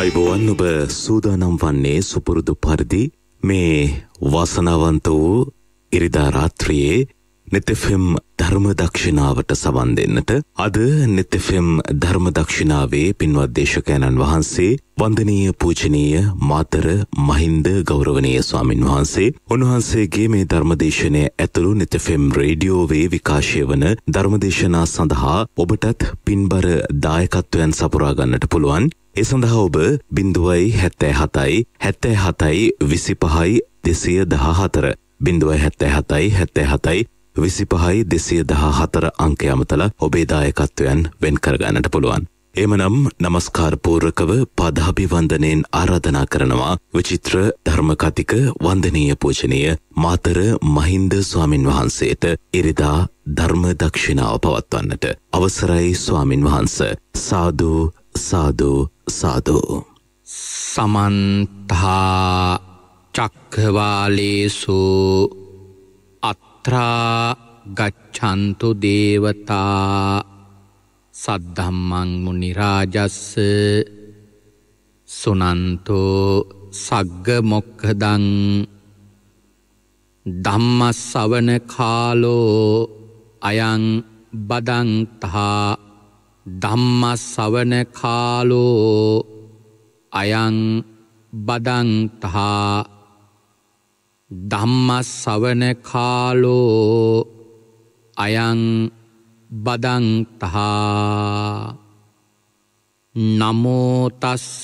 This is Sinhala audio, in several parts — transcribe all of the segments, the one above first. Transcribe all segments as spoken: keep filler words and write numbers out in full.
ආයුබෝවන් ඔබ සූදානම් වන්නේ සුපුරුදු පරිදි මේ වාසනාවන්ත වූ ඉරිදා රාත්‍රියේ නෙත් එෆ් එම් ධර්ම දක්ෂිනාවට සවන් දෙන්නට අද නෙත් එෆ් එම් ධර්ම දක්ෂිනාවේ පින්වත් දේශකයන්න් වහන්සේ වන්දනීය පූජනීය මාතර මහින්ද ගෞරවනීය ස්වාමින් වහන්සේ උන්වහන්සේගේ මේ ධර්මදේශනය ඇතුළු නෙත් එෆ් එම් රේඩියෝවේ විකාශය වන ධර්මදේශනා සඳහා ඔබටත් පින්බර දායකත්වයන් සපුරා ගන්නට පුළුවන්. ඒ සඳහා ඔබ බිංදුවයි හැත්තෑ හතයි හැත්තෑ හතයි විසිපහයි දෙසිය දහහතර බිංදුවයි හැත්තෑ හතයි හැත්තෑ හතයි විසිපහයි දෙසිය දහහතර අංකය අමතලා ඔබේ දායකත්වයන් වෙන් කරගන්නට පුළුවන්. එමනම් නමස්කාර පූර්වකව පාදාභිවන්දනයෙන් ආරාධනා කරනවා විචිත්‍ර ධර්මකතික වන්දනීය පූජනීය මාතර මහින්ද ස්වාමින් වහන්සේට ඉරිදා ධර්ම දක්ෂිනාව පවත්වන්නට. අවසරයි ස්වාමින් වහන්ස. සාදු සාදු සාදු. සමන්තා චක්ඛවාලේසු අත්‍රා ගච්ඡන්තු දේවතා සද්ධම්මං මුනි රාජස්ස සුනන්තෝ සග්ග මොක්ඛදං ධම්මස්සවන කාලෝ අයං බදන්තා ධම්මස්සවන කාලෝ අයං බදන්තා ධම්මස්සවන කාලෝ අයං බදන්තා නමෝ තස්ස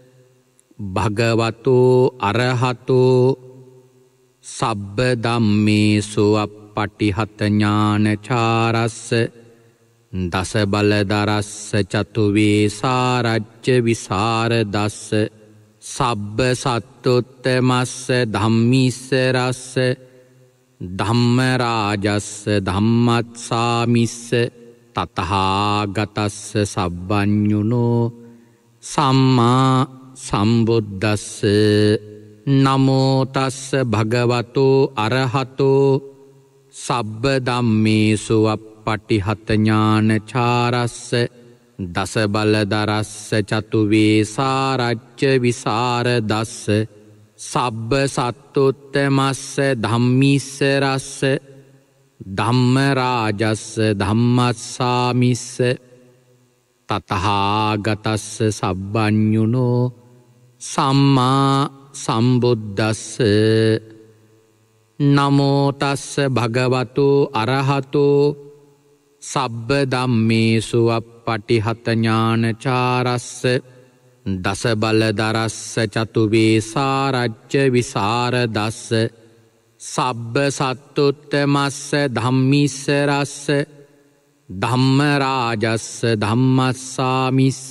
භගවතෝ අරහතෝ සබ්බ ධම්මේසු අප්පටිහත ඥානචාරස්ස දස බලදරස්ස චතු වේසාරජ්‍ය විසරදස්ස සබ්බ සත්තුත්තමස්ස ධම්මිස්ස රස්ස ධම්ම රාජස්ස ධම්මත්සාමිස්ස තතහාගතස්ස සබ්බඤුනෝ සම්මා සම්බුද්දස්ස නමෝ තස්ස භගවතෝ අරහතෝ සබ්බ ධම්මේසු අප්පටිහත ඥානචාරස්ස දස බලදරස්ස චතු වේසාරජ්‍ය විසරදස්ස සබ්බ සත්තුත්තමස්ස ධම්මිස්ස රස්ස ධම්ම රාජස්ස ධම්මත්සාමිස්ස තතහාගතස්ස සබ්බඤුනෝ සම්මා සම්බුද්දස්ස නමෝ තස්ස භගවතු අරහතෝ සබ්බ ධම්මේසු අප්පටිහත ඥානචාරස්ස දස බලදරස්ස චතු වේසාරජ්‍ය විසරදස්ස සබ්බ සත්තුත්තමස්ස ධම්මිස්ස රස්ස ධම්ම රාජස්ස ධම්මස්සාමිස්ස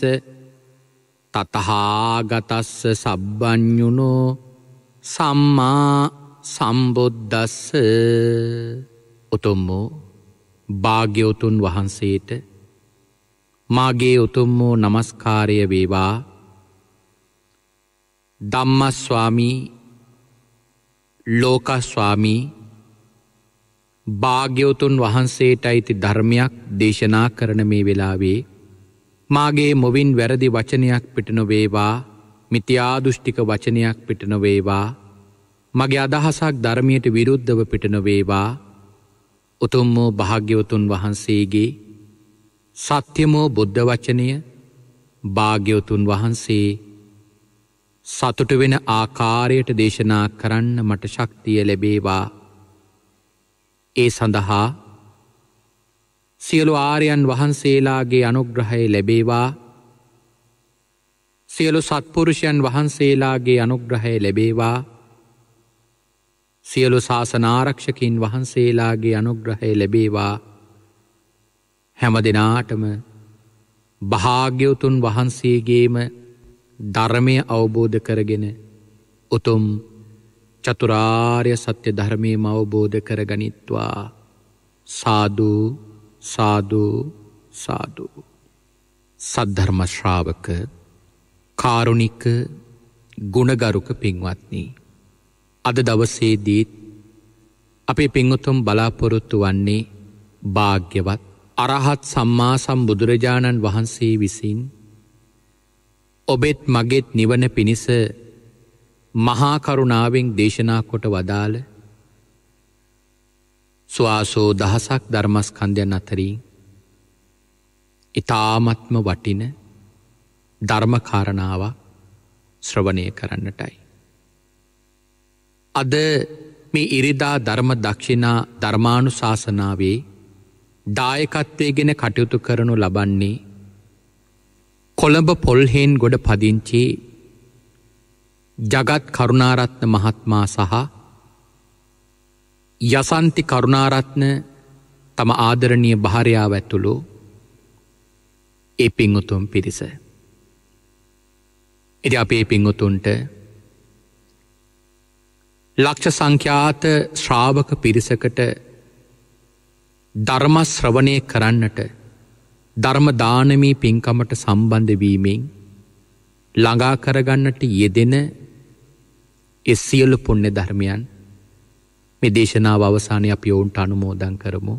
තතහාගතස්ස සබ්බඤුනෝ සම්මා සම්බුද්දස්ස. උතුම් වූ භාග්‍යවතුන් වහන්සේට මාගේ උතුම් වූ නමස්කාරය වේවා. ධම්මස්වාමී ලෝකස්වාමී භාග්‍යවතුන් වහන්සේට අයිති ධර්මයක් දේශනා කරන මේ වෙලාවේ මාගේ මොවින් වැරදි වචනයක් පිට නොවේවා, මිත්‍යා දෘෂ්ටික වචනයක් පිට නොවේවා, මගේ අදහසක් ධර්මයට විරුද්ධව පිට නොවේවා. උතුම් වූ භාග්‍යවතුන් වහන්සේගේ සත්‍යමෝ බුද්ධ වචනය භාග්‍යවතුන් වහන්සේ සතුට වෙන ආකාරයට දේශනා කරන්න මට ශක්තිය ලැබේවා. ඒ සඳහා සියලු ආර්යයන් වහන්සේලාගේ අනුග්‍රහය ලැබේවා. සියලු සත්පුරුෂයන් වහන්සේලාගේ අනුග්‍රහය ලැබේවා. සියලු ශාසන ආරක්ෂකින් වහන්සේලාගේ අනුග්‍රහය ලැබේවා. හැම දිනාටම භාග්‍යවතුන් වහන්සේගේම ධර්මය අවබෝධ කරගෙන උතුම් චතුරාර්ය සත්‍ය ධර්මයම අවබෝධ කරගනිත්වා. සාදු සාදු සාදු. සද්ධර්ම ශ්‍රාවක කාරුණික ගුණගරුක පින්වත්නි, අද දවසේදී අපේ පින්වතුන් බලාපොරොත්තු වන්නේ භාග්‍යවත් අරහත් සම්මා සම්බුදුරජාණන් වහන්සේ විසින් ඔබෙත් මගෙත් නිවන පිණිස මහා කරුණාවෙන් දේශනා කොට වදාළ ස්වාසෝ දහසක් ධර්මස්කන්ධයන් අතරින් ඉතාමත්ම වටින ධර්මකාරණාවක් ශ්‍රවණය කරන්නටයි. අද මේ ඉරිදා ධර්ම දක්ෂිනා ධර්මානුශාසනාවේ දායකත්වය ගෙන කටයුතු කරනු ලබන්නේ කොළඹ පොල්හෙන් ගොඩ පදිංචි ජගත් කරුණාරත්න මහත්මා සහ යසන්ති කරුණාරත්න තම ආදරණීය භාර්යාව ඇතුළු ඒ පින්වතුන් පිරිස. ඉතින් අපේ පින්වතුන්ට ලක්ෂ සංඛ්‍යාත ශ්‍රාවක පිරිසකට ධර්ම ශ්‍රවණය කරන්නට ධර්ම දානමී පින්කමට සම්බන්ධ වීමෙන් ළඟා කරගන්නට යෙදෙන ඒ සියලු පුණ්‍ය ධර්මයන් මේ දේශනාව අවසානයේ අපි ඔවුන්ට අනුමෝදන් කරමු.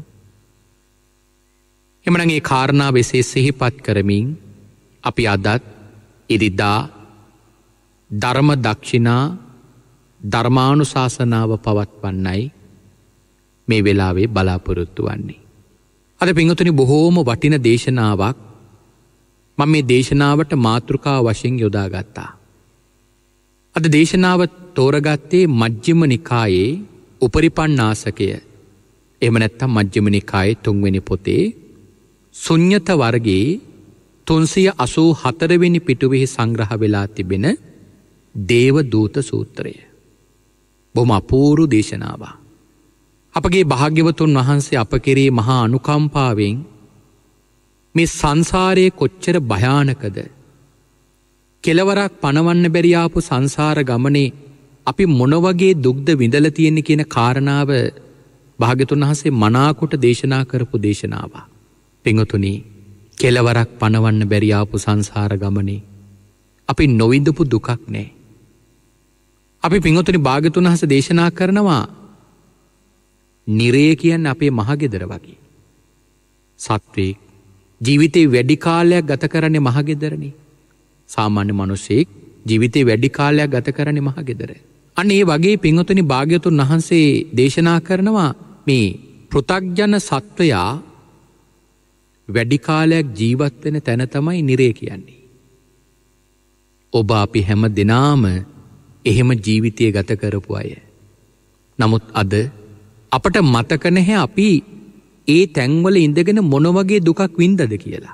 එමනම් මේ කාරණාව එසේ සිහිපත් කරමින් අපි අදත් ඉරිදා ධර්ම දක්ෂිනා ධර්මානුශාසනාව පවත්වන්නයි මේ වෙලාවේ බලාපොරොත්තු වන්නේ. අද පින්වතුනි බොහෝම වටින දේශනාවක් මම මේ දේශනාවට මාතෘකාව වශයෙන් යොදාගත්තා. අද දේශනාව තෝරගත්තේ මජ්ක්‍ධිම නිකායේ උපරිපන්නාසකය. එහෙම නැත්නම් මජ්ක්‍ධිම නිකායේ තුන්වෙනි පොතේ ශුන්්‍යත වර්ගයේ තුන්සිය අසූ හතර වෙනි පිටුවෙහි සංග්‍රහ වෙලා තිබෙන දේවදූත සූත්‍රය. බොහොම අපූර්ව දේශනාවක්. අපගේ භාග්‍යවතුන් වහන්සේ අප කෙරේ මහා අනුකම්පාවෙන් මේ සංසාරයේ කොච්චර භයානකද, කෙලවරක් පණවන්න බැරි ආපු සංසාර ගමනේ අපි මොන වගේ දුක්ද විඳලා තියෙන්නේ කියන කාරණාව භාග්‍යවතුන් වහන්සේ මනාකොට දේශනා කරපු දේශනාවක්. පින්වතුනි, කෙලවරක් පණවන්න බැරි ආපු සංසාර ගමනේ අපි නොවිඳපු දුකක් නැහැ. අපි පින්වතුනි භාග්‍යවතුන් වහන්සේ දේශනා කරනවා නිරය කියන්නේ අපේ මහගෙදර වගේ. සත්වයේ ජීවිතේ වැඩි කාලයක් ගත කරන්නේ මහගෙදරනේ. සාමාන්‍ය මිනිසෙක් ජීවිතේ වැඩි කාලයක් ගත කරන්නේ මහගෙදර. අන්න ඒ වගේ පින්වතුනි භාග්‍යවතුන් වහන්සේ දේශනා කරනවා මේ පෘථග්ජන සත්වයා වැඩි කාලයක් ජීවත් වෙන තැන තමයි නිරය කියන්නේ. ඔබ අපි හැම දිනාම එහෙම ජීවිතය ගත කරපු අය. නමුත් අද අපට මතක නැහැ අපි ඒ තැන්වල ඉඳගෙන මොන වගේ දුකක් වින්දද කියලා.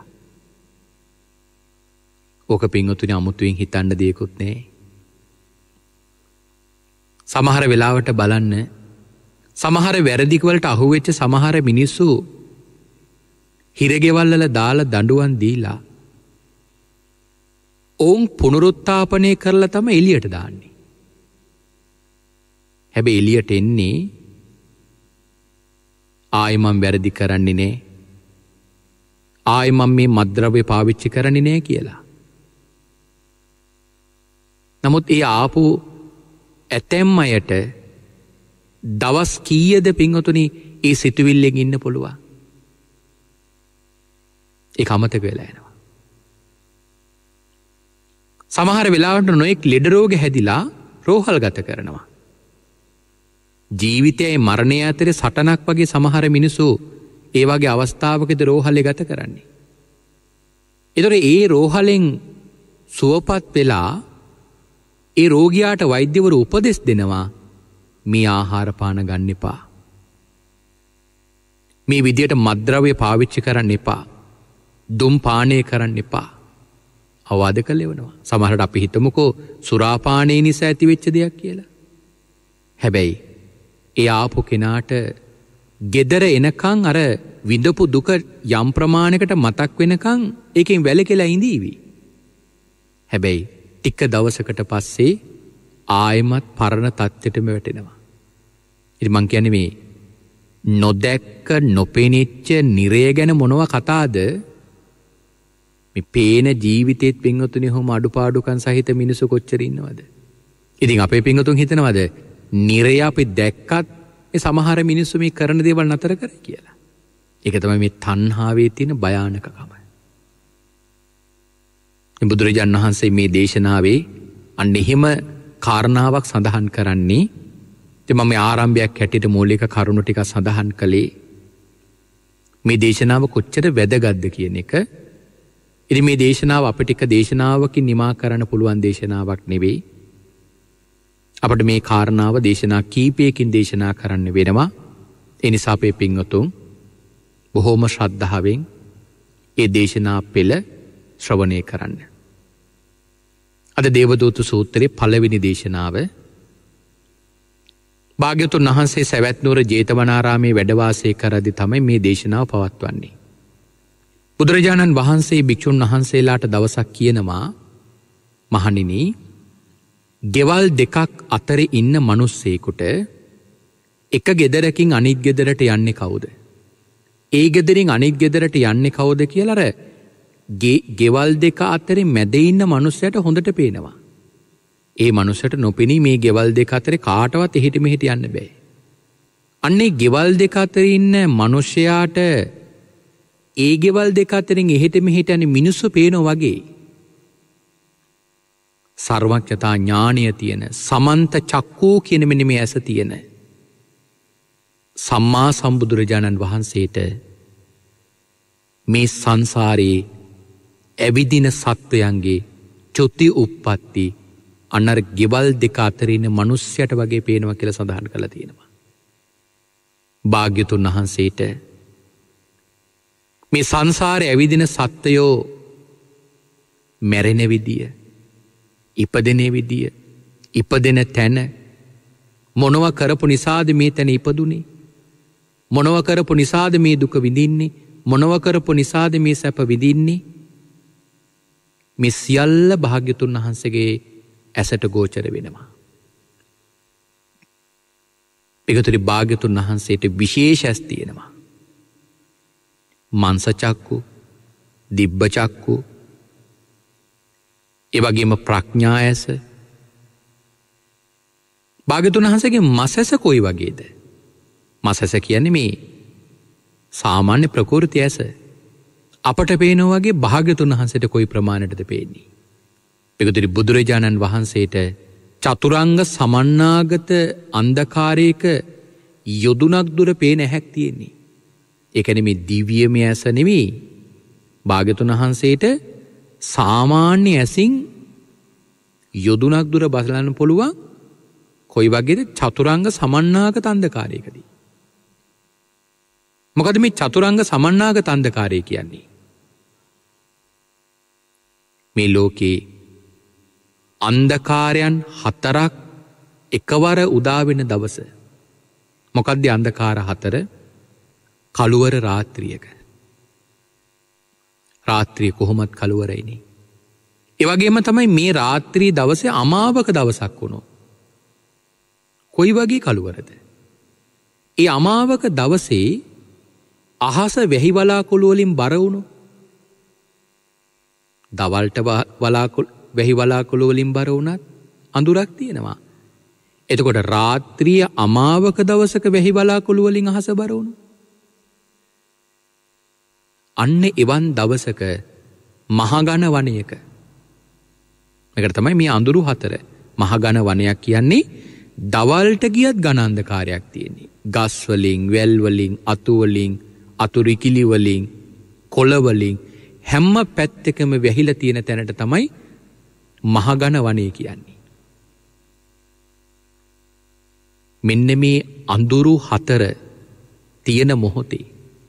ඕක පින්වතුනි අමුතුවෙන් හිතන්න දෙයක්වත් නැහැ. සමහර වෙලාවට බලන්න සමහර වැරදි වලට අහු වෙච්ච සමහර මිනිස්සු හිරගෙවල් වල දාලා දඬුවම් දීලා ඔවුන් පුනරුත්ථාපනය කරලා තමයි එළියට දාන්නේ. හැබැයි එළියට එන්නේ ආයෙ මම වැරදි කරන්නේ නෑ, ආයෙ මම මේ මත්ද්‍රව්‍ය පාවිච්චි කරන්නේ නෑ කියලා. නමුත් ඒ ආපු ඇතැම් අයට දවස් කීයද පින්වතුනි ඒ සිතුවිල්ලෙන් ඉන්න පුළුවන්? ඒක අමතක වෙලා යනවා. සමහර වෙලාවට නොයෙක් ලෙඩ රෝග හැදිලා රෝහල් ගත කරනවා. ජීවිතයයි මරණය අතරේ සටනක් වගේ සමහර මිනිස්සු ඒ වගේ අවස්ථාවකදී රෝහලේ ගත කරන්නේ. ඒතර ඒ රෝහලෙන් සුවපත් වෙලා ඒ රෝගියාට වෛද්‍යවරු උපදෙස් දෙනවා මේ ආහාර පාන ගන්න එපා, මේ විදියට මත්ද්‍රව්‍ය පාවිච්චි කරන්න එපා, දුම් පානය කරන්න එපා අවවාද කළේවනවා. සමහරට අපි හිතමුකෝ සුරාපානය නිසා ඇති වෙච්ච දෙයක් කියලා. හැබැයි ඒ ආපු කෙනාට ගෙදර එනකන් අර විඳපු දුක යම් ප්‍රමාණයකට මතක් වෙනකන් ඒකෙන් වැළකීලා ඉඳීවි. හැබැයි ටික දවසකට පස්සේ ආයෙමත් පරණ තත්ත්වෙටම වැටෙනවා. ඉතින් මං කියන්නේ මේ නොදැක්ක නොපෙනෙච්ච නිරය ගැන මොනවා කතාද? මේ පේන ජීවිතේත් පින්වතුනි හොම අඩුපාඩුකම් සහිත මිනිස්සු කොච්චර ඉන්නවද? ඉතින් අපේ පින්වතුන් හිතනවද නිරය අපි දැක්කත් මේ සමහර මිනිස්සු මේ කරන දේවල් නතර කරයි කියලා? ඒක තමයි මේ තණ්හාවේ තියෙන භයානකකම. බුදුරජාණන් වහන්සේ මේ දේශනාවේ අන්න එහෙම කාරණාවක් සඳහන් කරන්නේ. ඉතින් මම ආරම්භයක් හැටියට මූලික කරුණු ටික සඳහන් කළේ මේ දේශනාව කොච්චර වැදගත්ද කියන එක. ඉතින් මේ දේශනාව අපිට එක දේශනාවකින් නිමා කරන්න පුළුවන් දේශනාවක් නෙවෙයි. අපිට මේ කාරණාව දේශනා කීපයකින් දේශනා කරන්න වෙනවා. ඒ නිසා අපේ පින්වතුන් බොහෝම ශ්‍රද්ධාවෙන් ඒ දේශනා පෙළ ශ්‍රවණය කරන්න. අද දේවදූත සූත්‍රයේ පළවෙනි දේශනාව භාග්‍යවතුන් වහන්සේ සවැත් නුවර ජේතවනාරාමේ වැඩ වාසය කරද්දී තමයි මේ දේශනාව පවත්වන්නේ. බුදුරජාණන් වහන්සේ භික්ෂුන් වහන්සේලාට දවසක් කියනවා, මහණෙනි, ගෙවල් දෙකක් අතර ඉන්න මිනිස්සෙකුට එක ගෙදරකින් අනිත් ගෙදරට යන්නේ කවුද? ඒ ගෙදරින් අනිත් ගෙදරට යන්නේ කවුද කියලා අර ගෙවල් දෙක අතරේ මැද ඉන්න මිනිස්සයාට හොඳට පේනවා. ඒ මිනිස්සට නොපෙනී මේ ගෙවල් දෙක අතරේ කාටවත් එහෙට මෙහෙට යන්න බෑ. අන්නේ ගෙවල් දෙක අතරේ ඉන්න මිනිසයාට ඒ ගෙවල් දෙක අතරින් එහෙට මෙහෙට යන මිනිස්සු පේනවා වගේ සර්වඥතා ඥානය තියෙන සමන්ත චක්කූ කියන මෙන්න මේ ඇස තියෙන සම්මා සම්බුදුරජාණන් වහන්සේට මේ සංසාරේ ඇවිදින සත්වයන්ගේ චුති උප්පත්ති අන්නර ගෙවල් දෙක අතර ඉන්න මිනිස්සයට වගේ පේනවා කියලා සඳහන් කරලා තියෙනවා. භාග්‍යතුන් වහන්සේට මේ සංසාරේ ඇවිදින සත්වයෝ මැරෙන විදිය, ඉපදෙන විදිය, ඉපදෙන තැන, මොනව කරපු නිසාද මේ තැන ඉපදුනේ, මොනව කරපු නිසාද මේ දුක විඳින්නේ, මොනව කරපු නිසාද මේ සැප විඳින්නේ, මේ සියල්ල භාග්‍යතුන් වහන්සේගේ ඇසට ගෝචර වෙනවා. ඒකතරි භාග්‍යතුන් වහන්සේට විශේෂ ඇස් තියෙනවා. මංස චක්කු, දිබ්බ චක්කු, ඒ වගේම ප්‍රඥා ඇස. භාග්‍යතුන් වහන්සේගේ මස් ඇස කොයි වගේද? මස් ඇස කියන්නේ මේ සාමාන්‍ය ප්‍රකෘති ඇස. අපට පේනවා වගේ භාග්‍යතුන් වහන්සේට කොයි ප්‍රමාණයටද පේන්නේ? ඒකතරි බුදුරජාණන් වහන්සේට චතුරංග සමන්නාගත අන්ධකාරයක යොදුනක් දුර පේන ඇහැක් තියෙන්නේ. ඒ කියන්නේ මේ දිව්‍යමය ඇස නෙමෙයි. භාග්‍යතුන් වහන්සේට සාමාන්‍ය ඇසින් යොදුනක් දුර බලන්න පුළුවන්. කොයි වගේද? චතුරංග සමන්නාගත අන්ධකාරයකදී. මොකද මේ චතුරංග සමන්නාගත අන්ධකාරය කියන්නේ? මේ ලෝකේ අන්ධකාරයන් හතරක් එකවර උදා වෙන දවස. මොකක්ද අන්ධකාර හතර? කළුවර රාත්‍රියක. රාත්‍රිය කොහොමත් කළුවරයිනේ. ඒ වගේම තමයි මේ රාත්‍රී දවසේ අමාවක දවසක් වුණොත් කොයි වගේ කළුවරද? ඒ අමාවක දවසේ අහස වැහි වලාකුළු වලින් බර වුණොත්, දවල්ට වලාකුළු වැහි වලාකුළු වලින් බර වුණත් අඳුරක් තියෙනවා. එතකොට රාත්‍රිය අමාවක දවසක වැහි වලාකුළු වලින් අහස බර වුණොත් අන්න එවන් දවසක මහගණ වනයක, මේකට තමයි මේ අඳුරු හතර. මහගණ වනයක් කියන්නේ දවල්ට ගියත් ඝන අන්ධකාරයක් තියෙන්නේ. ගස් වලින්, වැල් වලින්, අතු වලින්, අතුරුකිලි වලින්, කොළ වලින් හැම පැත්තකම වැහිලා තියෙන තැනට තමයි මහගණ වනය කියන්නේ. මෙන්න මේ අඳුරු හතර තියෙන මොහොතේ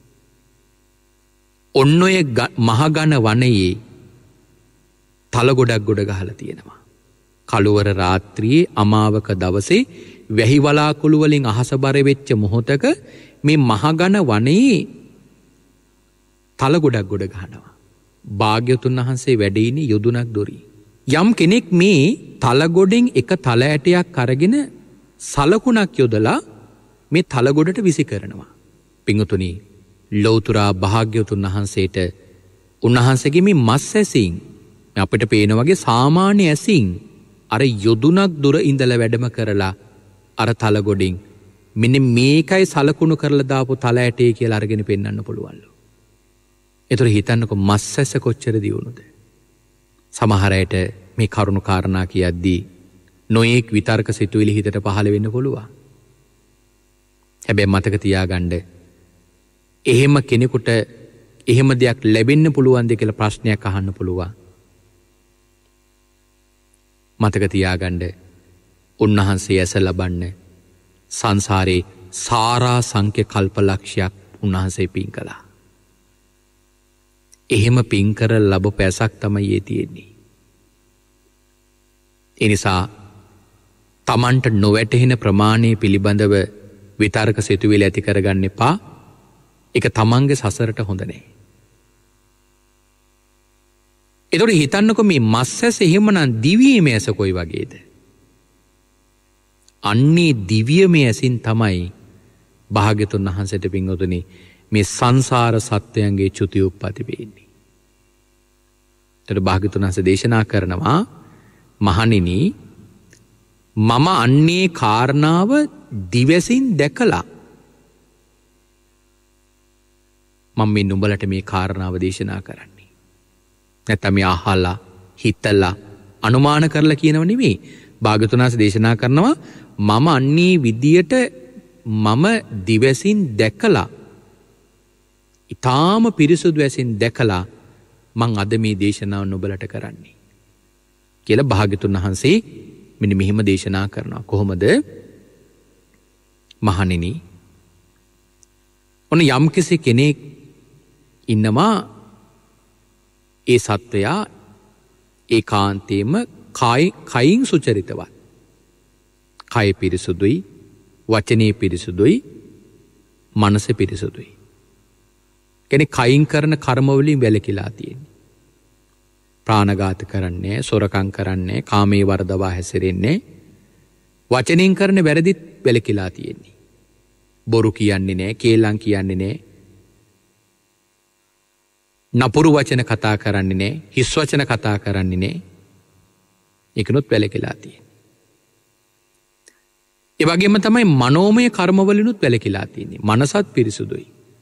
ඔන්න ඔය මහගණ වනයේ තල ගොඩක් ගොඩ ගහලා තියෙනවා. කළුවර රාත්‍රියේ අමාවක දවසේ වැහි වලාකුළු වලින් අහස බර වෙච්ච මොහොතක මේ මහගණ වනයේ තල ගොඩක් ගොඩ ගහනවා. භාග්‍යවතුන් වහන්සේ වැඩ ඉන්නේ යොදුනක් දොරි. යම් කෙනෙක් මේ තල ගොඩෙන් එක තල ඇටයක් අරගෙන සලකුණක් යොදලා මේ තල ගොඩට විසි කරනවා. පිංගුතුනි, ලෞතුරා භාග්‍යවතුන් වහන්සේට උන්වහන්සේගේ මේ මස් ඇසින් අපිට පේන වගේ සාමාන්‍ය ඇසින් අර යොදුනක් දුර ඉඳලා වැඩම කරලා අර තල ගොඩින් මෙන්න මේකයි සලකුණු කරලා දාපු තල ඇටේ කියලා අරගෙන පෙන්වන්න පුළුවන්ලු. ඒතර හිතන්නකො මස් ඇස කොච්චර දියුණුද? සමහර අයට මේ කරුණු කාරණා කියද්දී නොයෙක් විතර්ක සිතුවිලි හිතට පහළ වෙන්න පුළුවන්. හැබැයි මතක තියාගන්න එහෙම කෙනෙකුට එහෙම දෙයක් ලැබෙන්න පුළුවන්ද කියලා ප්‍රශ්නයක් අහන්න පුළුවන්. මතක තියාගන්න උන්වහන්සේ ඇස ලබන්න සංසාරේ සාරා සංඛ්‍ය කල්පලක්ෂයක් උන්වහන්සේ පින් කළා. එහෙම පින් කර ලැබපු ඇසක් තමයි ඒ තියෙන්නේ. ඒ නිසා තමන්ට නොවැටහෙන ප්‍රමාණය පිළිබඳව විතර්ක සිතුවිලි ඇති කරගන්න එපා. ඒක තමන්ගේ සසරට හොඳ නෑ. ඒතකොට හිතන්නකො මේ මස් ඇස එහෙමනම් දිව්‍යමය ඇස කොයි වගේද? අන්නේ දිව්‍යමය ඇසින් තමයි භාග්‍යතුන් වහන්සේට පින්වතුනි මේ සංසාර සත්වයන්ගේ චුති උප්පති වෙන්නේ. ඒතකොට භාග්‍යතුන් වහන්සේ දේශනා කරනවා මහණෙනි මම අන්නේ කාරණාව දිවසින් දැකලා මම මේ නුඹලට මේ කාරණාව දේශනා කරන්නේ. නැත්නම් මේ අහලා හිතලා අනුමාන කරලා කියනව නෙමෙයි. භාග්‍යවතුන් වහන්සේ දේශනා කරනවා මම අන්නේ විදියට මම දිවසින් දැකලා ඊටාම පිරිසුදු ඇසින් දැකලා මං අද මේ දේශනාව නුඹලට කරන්නේ කියලා භාග්‍යවතුන් වහන්සේ මෙන්න මෙහිම දේශනා කරනවා. කොහොමද? මහණෙනි ඔන්න යම්කිසි කෙනෙක් ඉන්නවා ඒ සත්වයා ඒකාන්තයෙන්ම කයින් සුචරිතවත්. කය පිරිසුදුයි, වචනේ පිරිසුදුයි, මනස පිරිසුදුයි. කෙනෙක් කයින් කරන කර්ම වලින් වැළකීලා තියෙන්නේ. ප්‍රාණඝාත කරන්නේ, සොරකම් කරන්නේ, කාමයේ වර්ධවා හැසිරෙන්නේ, වචනෙන් කරන වැරදිත් වැළකීලා තියෙන්නේ. බොරු කියන්නේ නැහැ, කේලම් කියන්නේ නැහැ. නපුරු වචන කතා කරන්නේ නැහැ, හිස් වචන කතා කරන්නේ නැහැ. ඒකනොත් වැළකීලා තියෙන්නේ. ඒ වගේම තමයි මනෝමය කර්ම වලිනුත් වැළකීලා තියෙන්නේ. මනසත් පිරිසුදුයි.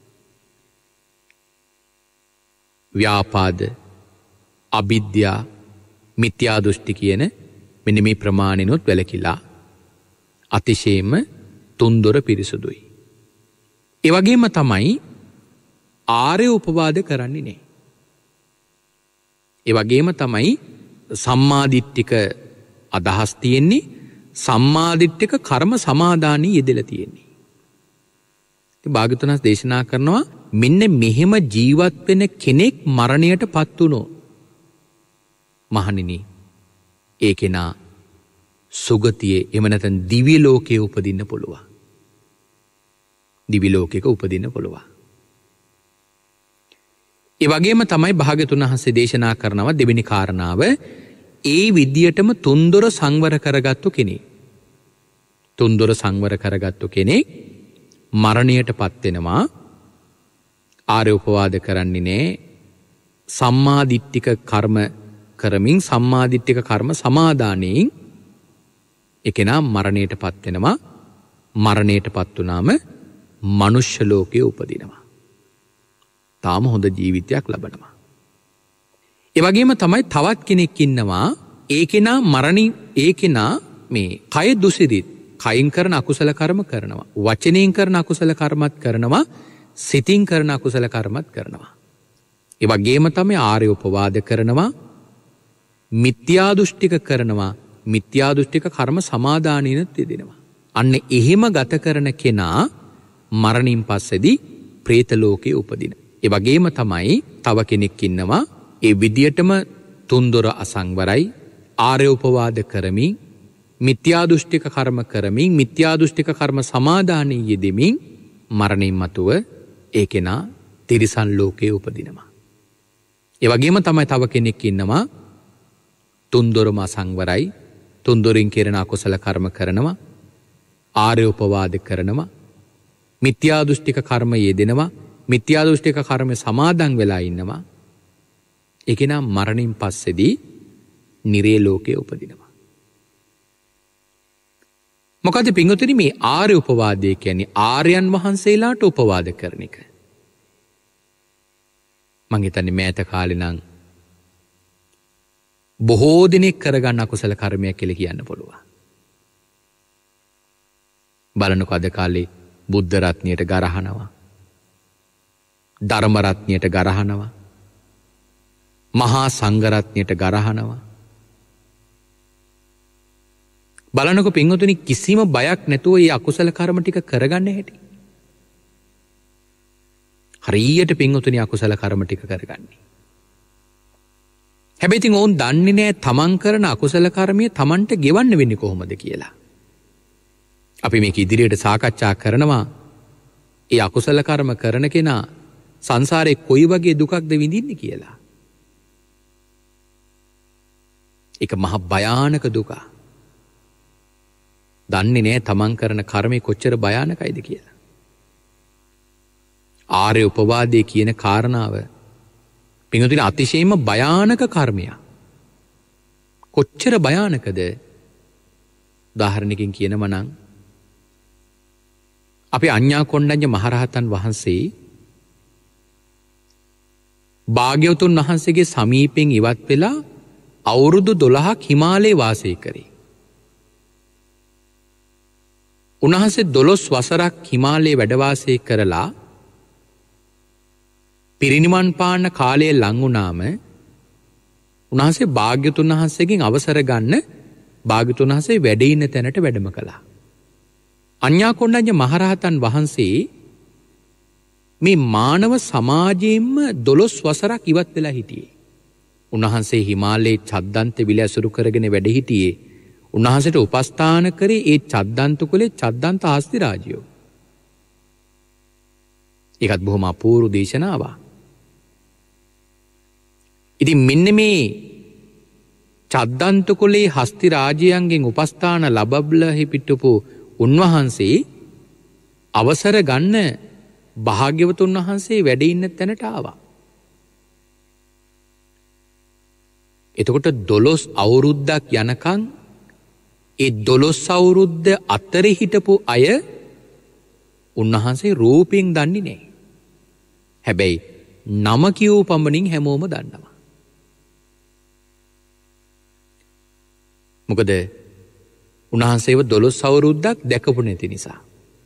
ව්‍යාපාද, අවිද්‍යා, මිත්‍යා දෘෂ්ටි කියන මෙන්න මේ ප්‍රමාණිනුත් වැළකීලා අතිශයින්ම තුන්දොර පිරිසුදුයි. ඒ වගේම තමයි ආර්ය උපවාද කරන්නේ නැහැ. ඒ වගේම තමයි සම්මාදිට්ඨික අදහස් තියෙන්නේ, සම්මාදිට්ඨික කර්ම සමාදානී යෙදලා තියෙන්නේ. ඉතින් භාග්‍යවතුන් වහන්සේ දේශනා කරනවා මෙන්න මෙහෙම ජීවත් වෙන කෙනෙක් මරණයට පත් වුණොත් මහණෙනි ඒ කෙනා සුගතියේ එහෙම නැත්නම් දිව්‍ය ලෝකයේ උපදින්න පුළුවන්. දිව්‍ය ලෝකයක උපදින්න පුළුවන්. ඒ වගේම තමයි භාග්‍යවතුන් වහන්සේ දේශනා කරනවා දෙවෙනි කාරණාව ඒ විදියටම තුන්දොර සංවර කරගත්තු කෙනෙක්. තුන්දොර සංවර කරගත්තු කෙනෙක් මරණයට පත් වෙනවා. ආර්ය උපවාද කරන්නේ නැහැ. සම්මාදිට්ඨික කර්ම කරමින් සම්මාදිට්ඨික කර්ම සමාදානයෙන් එකෙනා මරණයට පත් වෙනවා. මරණයට පත් වුණාම මනුෂ්‍ය ලෝකයේ උපදිනවා. තාම හොඳ ජීවිතයක් ලබනවා. ඒ වගේම තමයි තවත් කෙනෙක් ඉන්නවා ඒ කෙනා මරණින් ඒ කෙනා මේ කය දුසිරිත කයින් කරන අකුසල කර්ම කරනවා. වචනයෙන් කරන අකුසල කර්මත් කරනවා. සිතින් කරන අකුසල කර්මත් කරනවා. ඒ වගේම තමයි ආර්ය උපවාද කරනවා. මිත්‍යා දෘෂ්ටික කරනවා. මිත්‍යා දෘෂ්ටික කර්ම සමාදානිනුත් යෙදෙනවා. අන්න එහෙම ගත කරන කෙනා මරණින් පස්සේදී പ്രേත ලෝකේ උපදිනවා. ඒ වගේම තමයි තව කෙනෙක් ඉන්නවා ඒ විදියටම තුන්දොර අසංවරයි, ආර්ය උපවාද කරමින්, මිත්‍යා දෘෂ්ටික කර්ම කරමින්, මිත්‍යා දෘෂ්ටික කර්ම සමාදානයේ යෙදෙමින් මරණින් මතුව ඒ කෙනා තිරිසන් ලෝකයේ උපදිනවා. ඒ වගේම තමයි තව කෙනෙක් ඉන්නවා තුන්දොරම අසංවරයි, තුන්දොරින් කෙරෙන අකුසල කර්ම කරනවා, ආර්ය උපවාද කරනවා, මිත්‍යා දෘෂ්ටික කර්ම යෙදෙනවා, මිත්‍යා දෘෂ්ටික කර්ම සමාදන් වෙලා ඉන්නවා. ඒ කෙනා මරණින් පස්සේදී නිරේ ලෝකයේ උපදිනවා. මොකද පින්වතුනි මේ ආර්ය උපවාදය කියන්නේ ආර්යයන් වහන්සේලාට උපවාද කරන එක. මං හිතන්නේ මෑත කාලේ නම් බොහෝ දෙනෙක් කරගන්න අකුසල කර්මයක් කියලා කියන්න පුළුවන්. බලන්නකො අද කාලේ බුද්ධ රත්නයට ගරහනවා. ධර්ම රත්නයට ගරහනවා. මහා සංඝ රත්නයට ගරහනවා. බලන්නකො පින්වතුනි කිසිම බයක් නැතුව මේ අකුසල කර්ම ටික කරගන්න හැටි. හරියට පින්වතුනි අකුසල කර්ම ටික කරගන්නේ. හැබැයි ඉතින් ඕන් දන්නේ නැහැ තමන් කරන අකුසල කර්මය තමන්ට ගෙවන්න වෙන්නේ කොහොමද කියලා. අපි මේක ඉදිරියට සාකච්ඡා කරනවා. ඒ අකුසල කර්ම කරන කෙනා සංසාරේ කොයි වගේ දුකක්ද විඳින්නේ කියලා. ඒක මහ භයානක දුක. දන්නේ නැහැ තමන් කරන කර්මය කොච්චර භයානකයිද කියලා. ආර්ය උපවාදයේ කියන කාරණාව පින්වතුනි අතිශයින්ම භයානක කර්මයක්. කොච්චර භයානකද? උදාහරණකින් කියනම නම් අපි අඤ්ඤා කොණ්ඩඤ්ඤ මහරහතන් වහන්සේ භාග්‍යවතුන් වහන්සේගේ සමීපෙන් ඉවත් වෙලා අවුරුදු දොළහක් හිමාලයේ වාසය කරේ. උන්වහන්සේ දොළොස් වසරක් හිමාලයේ වැඩ වාසය කරලා පිරිනිවන් පාන කාලය ලං වුණාම උන්වහන්සේ භාග්‍යවතුන් වහන්සේගෙන් අවසර ගන්න භාග්‍යවතුන් වහන්සේ වැඩ ඉන්න තැනට වැඩම කළා. අඤ්ඤා කොණ්ඩඤ්ඤ මහරහතන් වහන්සේ මේ මානව සමාජයෙන්ම දොළොස් වසරක් ඉවත් වෙලා හිටියේ. උන්වහන්සේ හිමාලයේ චද්දන්ත විල ඇසුරු කරගෙන වැඩ හිටියේ. උන්වහන්සේට උපස්ථාන කරේ ඒ චද්දන්ත කුලේ චද්දන්ත ආස්ති රාජයෝ. ඒකත් බොහොම අපූර්ව දේශනාවක්. ඉතින් මෙන්න මේ චද්දන්ත කුලේ හස්ති රාජයන්ගෙන් උපස්ථාන ලබබලා හිටපු උන්වහන්සේ අවසර ගන්න භාග්‍යවතුන් වහන්සේ වැඩ ඉන්න තැනට ආවා. එතකොට දොළොස් අවුරුද්දක් යනකම් ඒ දොළොස් අවුරුද්ද අතරේ හිටපු අය උන්වහන්සේ රූපයෙන් දන්නේ නැහැ. හැබැයි නම කියූ පමණින් හැමෝම දන්නවා. මොකද උන්වහන්සේව දොළොස් අවුරුද්දක් දැකපු නැති නිසා.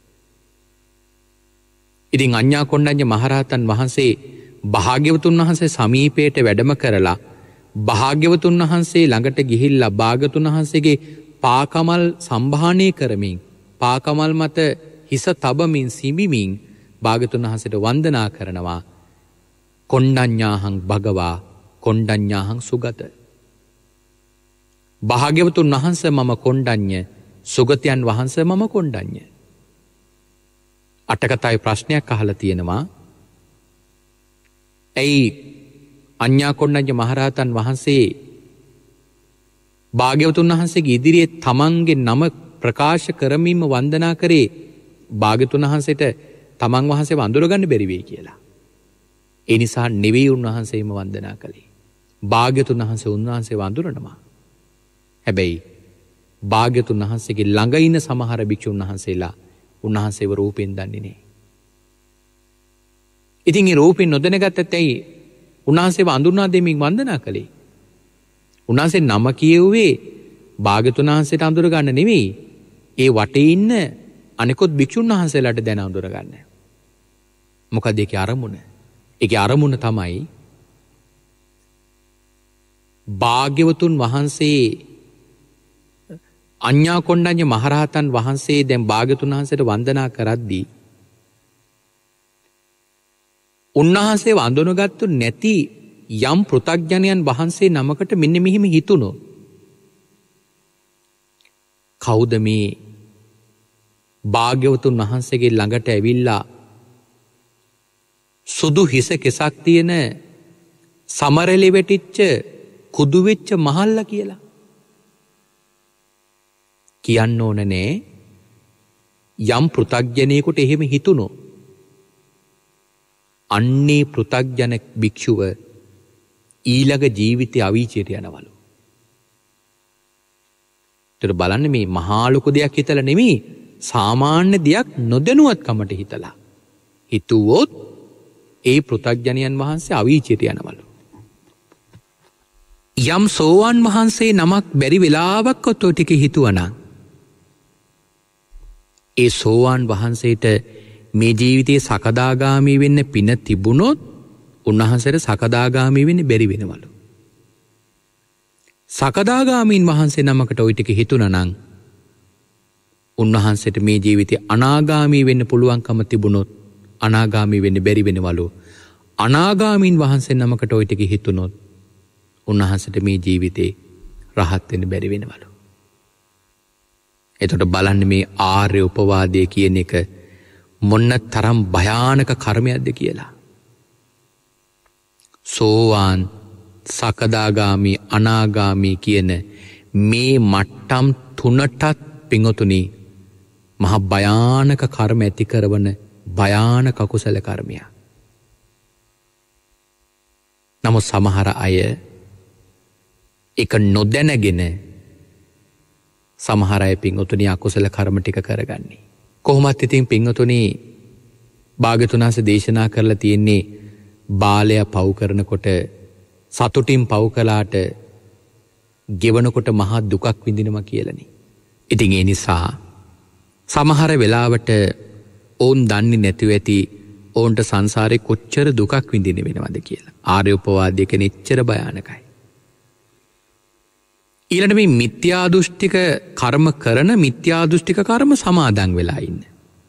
ඉතින් අඤ්ඤා කොණ්ඩඤ්ඤ මහරහතන් වහන්සේ භාග්‍යවතුන් වහන්සේ සමීපයට වැඩම කරලා භාග්‍යවතුන් වහන්සේ ළඟට ගිහිල්ලා භාග්‍යවතුන් වහන්සේගේ පාකමල් සම්භාණය කරමින් පාකමල් මත හිස තබමින් සිඹිමින් භාග්‍යවතුන් වහන්සේට වන්දනා කරනවා. කොණ්ඩඤ්ඤාහං භගවා කොණ්ඩඤ්ඤාහං සුගත. භාග්‍යවතුන් වහන්සේ මම කොණ්ඩඤ්ඤ, සුගතයන් වහන්සේ මම කොණ්ඩඤ්ඤ. අටකතාවේ ප්‍රශ්නයක් අහලා තියෙනවා. ඇයි අඤ්ඤා කොණ්ඩඤ්ඤ මහරහතන් වහන්සේ භාග්‍යවතුන් වහන්සේගේ ඉදිරියේ තමන්ගේ නම ප්‍රකාශ කරමින්ම වන්දනා කරේ භාග්‍යවතුන් වහන්සේට තමන් වහන්සේව අඳුරගන්න බැරි වෙයි කියලා. ඒ නිසා නෙවෙයි උන්වහන්සේම වන්දනා කළේ. භාග්‍යවතුන් වහන්සේ උන්වහන්සේව අඳුරනවා. හැබැයි භාග්‍යවතුන් වහන්සේගේ ළඟ ඉන්න සමහර භික්ෂුන් වහන්සේලා උන්වහන්සේව රූපෙන් දන්නේ නැහැ. ඉතින් ඒ රූපෙන් නොදැනගත්තත් ඇයි උන්වහන්සේව අඳුනා දෙමින් වන්දනා කළේ? උන්වහන්සේ නම කියෙව්වේ භාග්‍යවතුන් වහන්සේට අඳුර ගන්න නෙවෙයි, ඒ වටේ ඉන්න අනිකොත් භික්ෂුන් වහන්සේලාට දැන අඳුර ගන්න. මොකද ඒකේ අරමුණ? ඒකේ අරමුණ තමයි භාග්‍යවතුන් වහන්සේ අඤ්ඤා කොණ්ඩඤ්ඤ මහරහතන් වහන්සේ දැන් භාග්‍යවතුන් වහන්සේට වන්දනා කරද්දී උන්වහන්සේව අඳුනගත්තු නැති යම් පෘථග්ජනයන් වහන්සේ නමකට මෙන්න මෙහිම හිතුණොත් කවුද මේ භාග්‍යවතුන් වහන්සේගේ ළඟට ඇවිල්ලා සුදු හිස කෙසක් තියෙන සමරලෙ වැටිච්ච කුදු වෙච්ච මහල්ලා කියලා කියන්න ඕන නෑ. යම් පෘථග්ජනයෙකුට එහෙම හිතුණොත් අන්නේ පෘථග්ජන භික්ෂුව ඊළඟ ජීවිතේ අවීචයට යනවලු. ඒතර බලන්න මේ මහා ලොකු දෙයක් හිතලා නෙමෙයි, සාමාන්‍ය දෙයක් නොදැනුවත්කමට හිතලා හිතුවොත් ඒ පෘථග්ජනයන් වහන්සේ අවීචයට යනවලු. යම් සෝවාන් වහන්සේ නමක් බැරි වෙලාවක් ඔතෝ ටික හිතුවනම් ඒ සෝවාන් වහන්සේට මේ ජීවිතයේ සකදාගාමී වෙන්න පින තිබුණොත් උන්වහන්සේට සකදාගාමී වෙන්න බැරි වෙනවලු. සකදාගාමීන් වහන්සේ නමකට ওই ටික හිතුණනම් උන්වහන්සේට මේ ජීවිතේ අනාගාමී වෙන්න පුළුවන්කම තිබුණොත් අනාගාමී වෙන්න බැරි වෙනවලු. අනාගාමීන් වහන්සේ නමකට ওই ටික හිතුණොත් උන්වහන්සේට මේ ජීවිතේ රහත් වෙන්න බැරි වෙනවලු. එතකොට බලන්න මේ ආර්ය උපවාදය කියන එක මොන්න තරම් භයානක කර්මයක්ද කියලා. සෝවාන් සකදාගාමී අනාගාමී කියන මේ මට්ටම් තුනටත් පිංගොතුනි මහ භයානක කර්ම ඇති කරවන භයානක කුසල කර්මයක්. නමුත් සමහර අය ඒක නොදැනගෙන සමහර අය පිංගොතුනි අකුසල කර්ම ටික කරගන්නේ. කොහොමත් ඉතින් පිංගොතුනි භාග්‍යවතුන් වහන්සේ දේශනා කරලා තියෙන්නේ බාලයා පව් කරනකොට සතුටින් පව් කළාට ගෙවනකොට මහා දුකක් විඳිනවා කියලානේ. ඉතින් ඒ නිසා සමහර වෙලාවට ඕන් දන්නේ නැතුව ඇති ඕන්ට සංසාරේ කොච්චර දුකක් විඳින්න වෙනවද කියලා. ආර්ය උපවාදය කියන්නේ එච්චර භයානකයි. ඊළඟට මේ මිත්‍යා දෘෂ්ටික කර්ම කරන මිත්‍යා දෘෂ්ටික කර්ම සමාදන් වෙලා ඉන්න.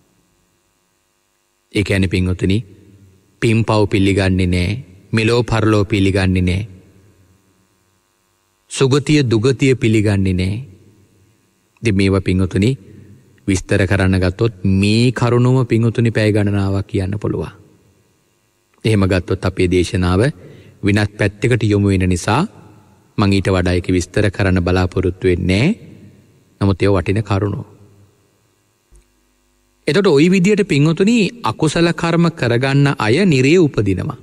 ඒ කියන්නේ පින්වතුනි පින්පව් පිළිගන්නේ නැහැ, මෙලෝ පරලෝ පිළිගන්නේ නැහැ, සුගතිය දුගතිය පිළිගන්නේ නැහැ. ඉතින් මේවා පින්වතුනි විස්තර කරන්න ගත්තොත් මේ කරුණම පින්වතුනි පැය ගණනාවක් කියන්න පුළුවන්. එහෙම ගත්තොත් අපේ දේශනාව විනත් පැත්තකට යොමු වෙන නිසා මම ඊට වඩා ඒක විස්තර කරන්න බලාපොරොත්තු වෙන්නේ නැහැ. නමුත් ඒ වටින කරුණෝ. එතකොට ওই විදියට පින්වතුනි අකුසල කර්ම කරගන්න අය නිරේ උපදිනවා.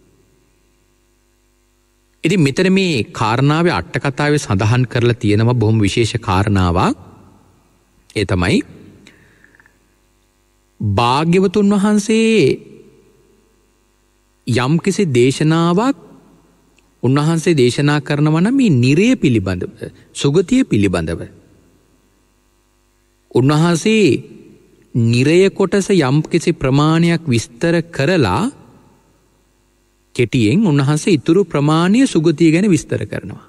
ඉතින් මෙතන මේ කාරණාවේ අට කතාවේ සඳහන් කරලා තියෙනවා බොහොම විශේෂ කාරණාවක්. ඒ තමයි භාග්‍යවතුන් වහන්සේ යම්කිසි දේශනාවක් උන්වහන්සේ දේශනා කරනවා නම් මේ නිරය පිළිබඳව සුගතිය පිළිබඳව උන්වහන්සේ නිරය කොටස යම්කිසි ප්‍රමාණයක් විස්තර කරලා කෙටියෙන් උන්වහන්සේ ඉතුරු ප්‍රමාණය සුගතිය ගැන විස්තර කරනවා.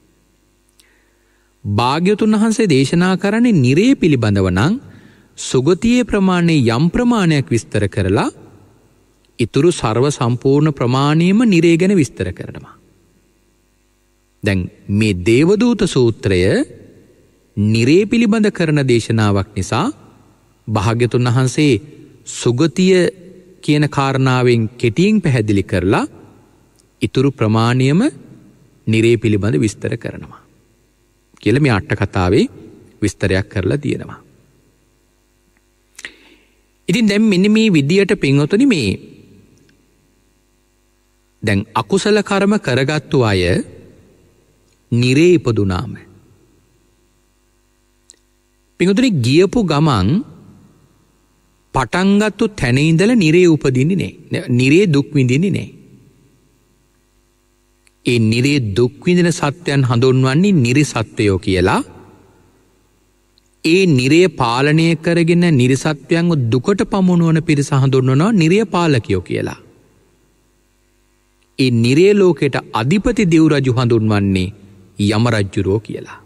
භාග්‍යවතුන් වහන්සේ දේශනා කරන්නේ නිරය පිළිබඳව නම් සුගතියේ ප්‍රමාණය යම් ප්‍රමාණයක් විස්තර කරලා ඉතුරු ਸਰව සම්පූර්ණ ප්‍රමාණයම නිරය ගැන විස්තර කරනවා. දැන් මේ දේවදූත සූත්‍රය නිරේ පිළිබඳ කරන දේශනාවක් නිසා භාග්‍යවතුන් වහන්සේ සුගතිය කියන කාරණාවෙන් කෙටියෙන් පැහැදිලි කරලා ඉතුරු ප්‍රමාණයම නිරේ පිළිබඳ විස්තර කරනවා කියලා මේ අට කතාවේ විස්තරයක් කරලා තියෙනවා. ඉතින් දැන් මෙන්න මේ විදියට පින්වතුනි මේ දැන් අකුසල කර්ම කරගත්තු අය නිරේ ඉපදුනාම පින්වතුනි ගියපු ගමන් පටන්ගත්තු තැන ඉඳලා නිරේ උපදින්නේ නැහැ. නිරේ දුක් විඳින්නේ නැහැ. ඒ නිරේ දුක් විඳින සත්වයන් හඳුන්වන්නේ නිරිසත්වයෝ කියලා. ඒ නිරේ පාලනය කරගෙන නිරිසත්වයන්ව දුකට පමුණුවන පිරිස හඳුන්වනවා නිරය පාලකයෝ කියලා. ඒ නිරේ ලෝකයට අධිපති දෙව් රජු හඳුන්වන්නේ යම රජුරෝ කියලා.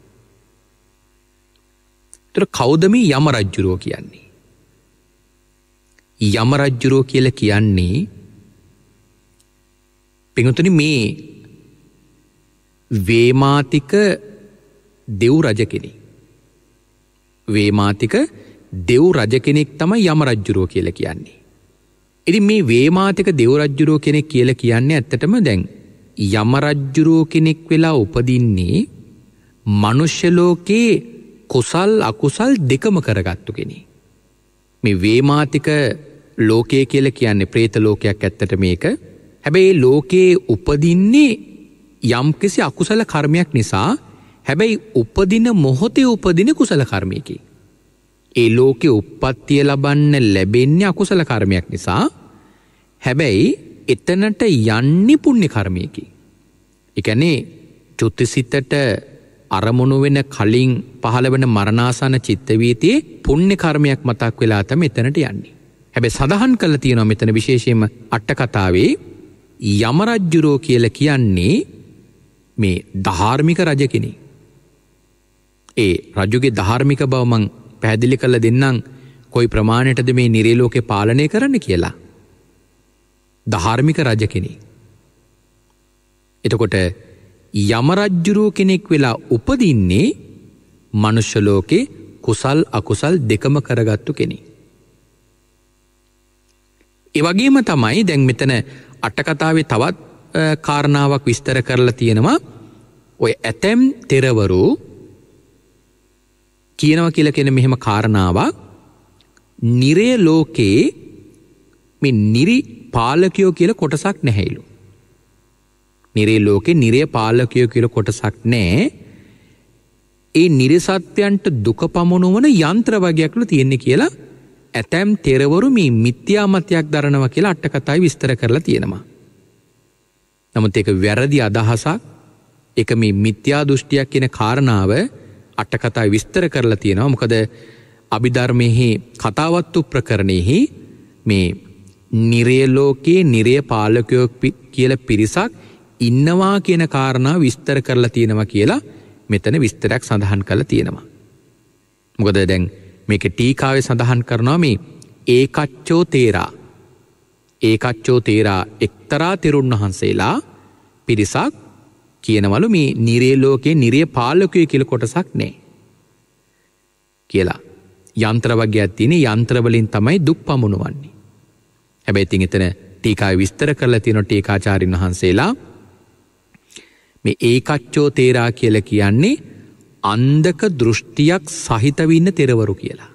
ඒතර කවුද මේ යම රජුරෝ කියන්නේ? යම රජුරෝ කියලා කියන්නේ පින්වතුනි මේ වේමාතික දෙව් රජ කෙනෙක්. වේමාතික දෙව් රජ කෙනෙක් තමයි යම රජුරෝ කියලා කියන්නේ. ඉතින් මේ වේමාතික දෙව් රජුරෝ කෙනෙක් කියලා කියන්නේ ඇත්තටම දැන් යම රජුරෝ කෙනෙක් වෙලා උපදින්නේ මනුෂ්‍ය ලෝකේ කුසල් අකුසල් දෙකම කරගත්තු කෙනෙක්. මේ වේමාතික ලෝකය කියලා කියන්නේ പ്രേත ලෝකයක් ඇත්තට මේක. හැබැයි ලෝකේ උපදින්නේ යම්කිසි අකුසල කර්මයක් නිසා. හැබැයි උපදින මොහොතේ උපදින කුසල කර්මයකින්. ඒ ලෝකේ උප්පත්තිය ලබන්න ලැබෙන්නේ අකුසල කර්මයක් නිසා. හැබැයි එතනට යන්නේ පුණ්‍ය කර්මයකින්. ඒ කියන්නේ චුතිසිතට අරමුණු වෙන කලින් පහළ වෙන මරණාසන්න චිත්ත වීතියේ පුණ්‍ය කර්මයක් මතක් වෙලා තමයි එතනට යන්නේ. හැබැයි සඳහන් කරලා තියෙනවා මෙතන විශේෂයෙන්ම අට කතාවේ යම රජුරෝ කියලා කියන්නේ මේ ධාර්මික රජ කෙනෙක්. ඒ රජුගේ ධාර්මික බව මං පැහැදිලි කරලා දෙන්නම් කොයි ප්‍රමාණයටද මේ නිරේ ලෝකේ පාලනය කරන්න කියලා. ධාර්මික රජ කෙනෙක්. එතකොට යම රජුරෝ කෙනෙක් වෙලා උපදින්නේ මනුෂ්‍ය ලෝකේ කුසල් අකුසල් දෙකම කරගත්තු කෙනෙක්. ඒ වගේම තමයි දැන් මෙතන අට කතාවේ තවත් කාරණාවක් විස්තර කරලා තියෙනවා. ඔය ඇතැම් තෙරවරු කියනවා කියලා කියන මෙහෙම කාරණාවක් නිරේ ලෝකේ මේ නිරි පාලකයෝ කියලා කොටසක් නැහැලු. නිරේ ලෝකේ නිරේ පාලකයෝ කියලා කොටසක් නැහැ. ඒ නිරසත්‍යයන්ට දුක පමුණුවන යන්ත්‍ර වගයක්ලු තියෙන්නේ කියලා ඇතැම් තෙරවරු මේ මිත්‍යා මතයක් දරනවා කියලා අට කතාවේ විස්තර කරලා තියෙනවා. නමුත් ඒක වැරදි අදහසක්. ඒක මේ මිත්‍යා දෘෂ්ටියක් කියන කාරණාව අට කතාවේ විස්තර කරලා තියෙනවා. මොකද අභිධර්මයේ කතාවත්තු ප්‍රකරණෙහි මේ නිරේ ලෝකේ නිරේ පාලකයෝ කියලා පිරිසක් ඉන්නවා කියන කාරණා විස්තර කරලා තියෙනවා කියලා මෙතන විස්තරයක් සඳහන් කරලා තියෙනවා. මොකද දැන් මේක ටීකාවේ සඳහන් කරනවා මේ ඒකච්චෝ තේරා ඒකච්චෝ තේරා එක්තරා තෙරුන් වහන්සේලා පිරිසක් කියනවලු මේ නිරේ ලෝකේ නිරේ පාලකයෝ කියලා කොටසක් නැහැ කියලා. යන්ත්‍ර වර්ගයක් තියෙන යන්ත්‍ර වලින් තමයි දුක් පමුණවන්නේ. හැබැයි ඉතින් එතන ටීකාවේ විස්තර කරලා තියෙන ටීකාචාරින් වහන්සේලා මේ ඒකච්චෝ තේරා කියලා කියන්නේ අන්ධක දෘෂ්ටියක් සහිතව ඉන්න තෙරවරු කියලා.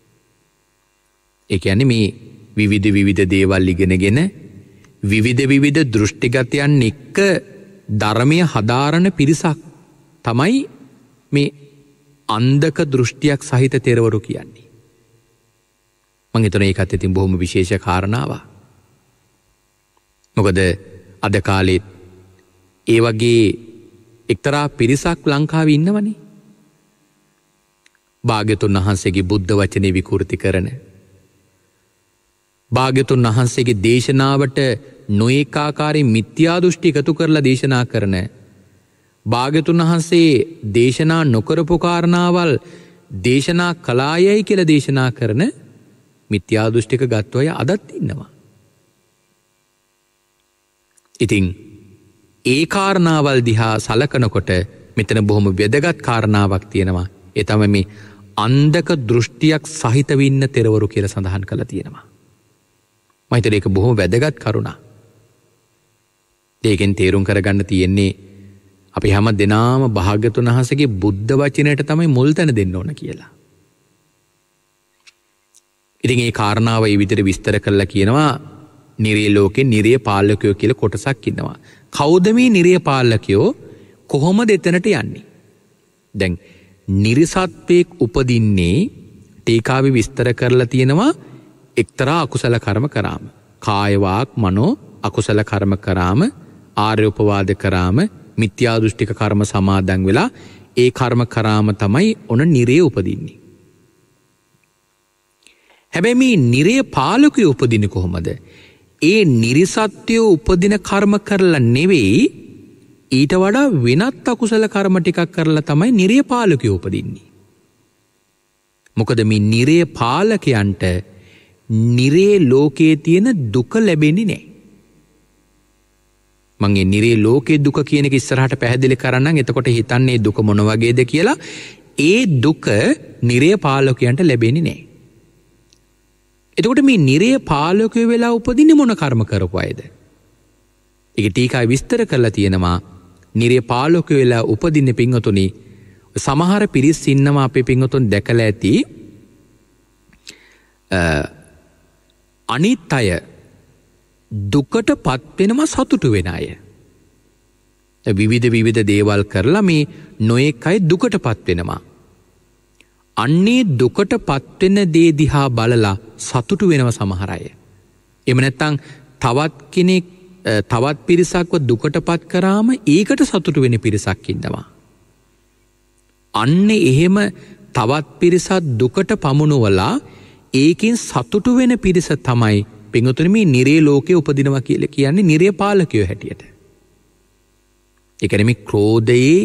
ඒ කියන්නේ මේ විවිධ විවිධ දේවල් ඉගෙනගෙන විවිධ විවිධ දෘෂ්ටිගතයන් එක්ක ධර්මය හදාරන පිරිසක් තමයි මේ අන්ධක දෘෂ්ටියක් සහිත තෙරවරු කියන්නේ. මම හිතනවා ඒකත් ඉතින් බොහොම විශේෂ කාරණාවක්. මොකද අද කාලේ ඒ වගේ එක්තරා පිරිසක් ලංකාවේ ඉන්නවනේ. භාග්‍යතුන් වහන්සේගේ බුද්ධ වචනේ විකෘති කරන, භාග්‍යතුන් වහන්සේගේ දේශනාවට නොඑක ආකාරයෙන් මිත්‍යා දෘෂ්ටි එකතු කරලා දේශනා කරන, භාග්‍යතුන් වහන්සේ දේශනා නොකරපු කාරණාවල් දේශනා කළායයි කියලා දේශනා කරන මිත්‍යා දෘෂ්ටික ගත්ත අය අදත් ඉන්නවා. ඉතින් ඒ කාරණාවල් දිහා සලකනකොට මෙතන බොහොම වැදගත් කාරණාවක් තියෙනවා. ඒ තමයි මේ අන්ධක දෘෂ්ටියක් සහිතව ඉන්න තෙරවරු කියලා සඳහන් කරලා තියෙනවා. මම හිතන්නේ ඒක බොහොම වැදගත් කරුණක්. ඒකෙන් තේරුම් කරගන්න තියෙන්නේ අපි හැම දිනාම භාග්‍යතුන් වහන්සේගේ බුද්ධ වචනයට තමයි මුල් තැන දෙන්න ඕන කියලා. ඉතින් ඒ කාරණාව ඒ විදිහට විස්තර කරලා කියනවා නිරේ ලෝකේ නිරේ පාලකයෝ කියලා කොටසක් ඉන්නවා. කවුද මේ නිරේ පාලකයෝ? කොහොමද එතනට යන්නේ? දැන් නිර්සත්වයක් උපදින්නේ ටීකාවේ විස්තර කරලා තියෙනවා එක්තරා අකුසල කර්ම කරාම, කාය වාක් මනෝ අකුසල කර්ම කරාම, ආර්ය උපවාද කරාම, මිත්‍යා දෘෂ්ටික කර්ම සමාදන් වෙලා ඒ කර්ම කරාම තමයි ඔන නිරේ උපදින්නේ. හැබැයි මේ නිරේ පාලකයෝ උපදින්නේ කොහොමද? ඒ නිර්සත්වය උපදින කර්ම කරලා නෙවෙයි, ඊට වඩා වෙනත් අකුසල කර්ම ටිකක් කරලා තමයි නිරේ පාලකයෝ උපදින්නේ. මොකද මේ නිරේ පාලකයන්ට නිරේ ලෝකයේ තියෙන දුක ලැබෙන්නේ නැහැ. මම මේ නිරේ ලෝකයේ දුක කියන එක ඉස්සරහට පැහැදිලි කරන්නම්. එතකොට හිතන්නේ දුක මොන වගේද කියලා. ඒ දුක නිරේ පාලකයන්ට ලැබෙන්නේ නැහැ. එතකොට මේ නිරේ පාලකයෝ වෙලා උපදින්නේ මොන කර්ම කරපු අයද? ඒක ටීකාවේ විස්තර කරලා තියෙනවා. නිරේ පාලකයෝ වෙලා උපදින්නේ පින්වතුනි, සමහර පිරිස් ඉන්නවා අපේ පින්වතුන් දැකලා ඇති. අනිත් අය දුකට පත් වෙනම සතුටු වෙන අය. විවිධ විවිධ දේවල් කරලා මේ නොයෙක් අය දුකට පත් වෙනවා. අන්නේ දුකට පත් වෙන දේ දිහා බලලා සතුටු වෙනව සමහර අය. එහෙම නැත්නම් තවත් කෙනෙක් තවත් පිරිසක්ව දුකටපත් කරාම ඒකට සතුටු වෙන පිරිසක් ඉන්නවා. අන්න එහෙම තවත් පිරිසක් දුකට පමුණුවලා ඒකෙන් සතුටු වෙන පිරිස තමයි පින්වතුනි මේ නිරේ ලෝකයේ උපදිනවා කියලා කියන්නේ නිරේ පාලකයෝ හැටියට. ඒ කියන්නේ මේ ක්‍රෝධයේ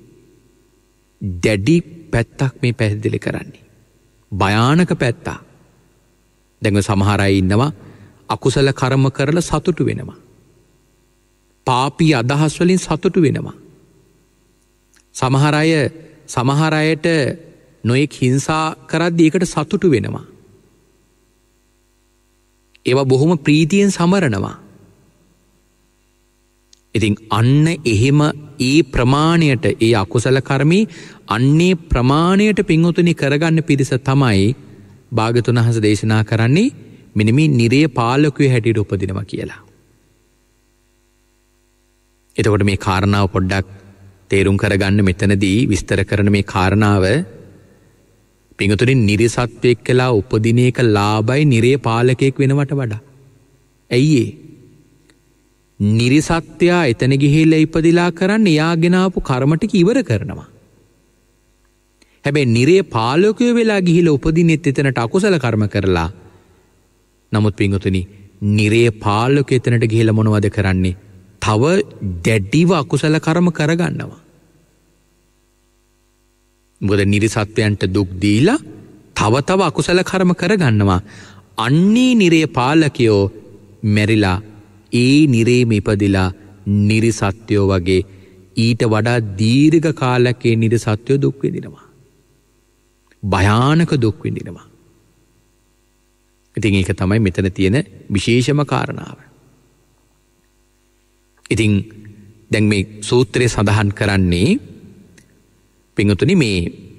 දැඩි පැත්තක් මේ පැහැදිලි කරන්නේ. භයානක පැත්තක්. දැන් සමහර අය ඉන්නවා අකුසල කර්ම කරලා සතුටු වෙනවා. පාපී අදහස් වලින් සතුටු වෙනවා. සමහර අය සමහර අයට නොයෙක් හිංසා කරද්දී ඒකට සතුටු වෙනවා. ඒවා බොහොම ප්‍රීතියෙන් සමරනවා. ඉතින් අන්න එහෙම ඒ ප්‍රමාණයට ඒ අකුසල කර්මී අන්නේ ප්‍රමාණයට පින්වතුනි කරගන්න පිරිස තමයි භාග්‍යතුන් වහන්සේ දේශනා කරන්නේ මෙන්න මේ නිරේ පාලකයෝ හැටියට උපදිනවා කියලා. එතකොට මේ කාරණාව පොඩ්ඩක් තේරුම් කරගන්න මෙතනදී විස්තර කරන මේ කාරණාව පින්වතුනි නිරිසත්වෙක් කියලා උපදින එක ලාභයි නිරේ පාලකයෙක් වෙනවට වඩා. ඇයි ඒ? නිරිසත්ත්‍යා එතන ගිහිල්ලා ඉපදිලා කරන්නේ යාගෙන ආපු කර්ම ටික ඉවර කරනවා. හැබැයි නිරේ පාලකයෝ වෙලා ගිහිල්ලා උපදින්නෙත් එතනට අකුසල කර්ම කරලා. නමුත් පින්වතුනි නිරේ පාලකයෝ එතනට ගිහිල්ලා මොනවද කරන්නේ? තව දැඩිව අකුසල කර්ම කරගන්නවා. මොකද නිරිසත්වයන්ට දුක් දීලා තව තව අකුසල කර්ම කරගන්නවා. අන්නේ නිරේ පාලකයෝ මැරිලා ඒ නිරේම ඉපදිලා නිරිසත්වයෝ වගේ ඊට වඩා දීර්ඝ කාලයක් ඒ නිරිසත්වයෝ දුක් විඳිනවා. භයානක දුක් විඳිනවා. ඉතින් ඒක තමයි මෙතන තියෙන විශේෂම කාරණාව. ඉතින් දැන් මේ සූත්‍රය සඳහන් කරන්නේ පින්වතුනි මේ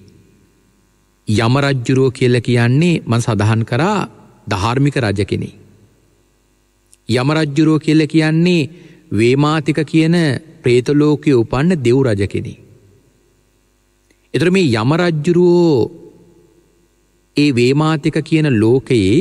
යම රජුරෝ කියලා කියන්නේ මම සඳහන් කරා ධාර්මික රජ කෙනෙක්. යම රජුරෝ කියලා කියන්නේ වේමාතික කියන പ്രേත ලෝකයේ උපන්න දෙව් රජ කෙනෙක්. ඒතර මේ යම රජුරෝ ඒ වේමාතික කියන ලෝකයේ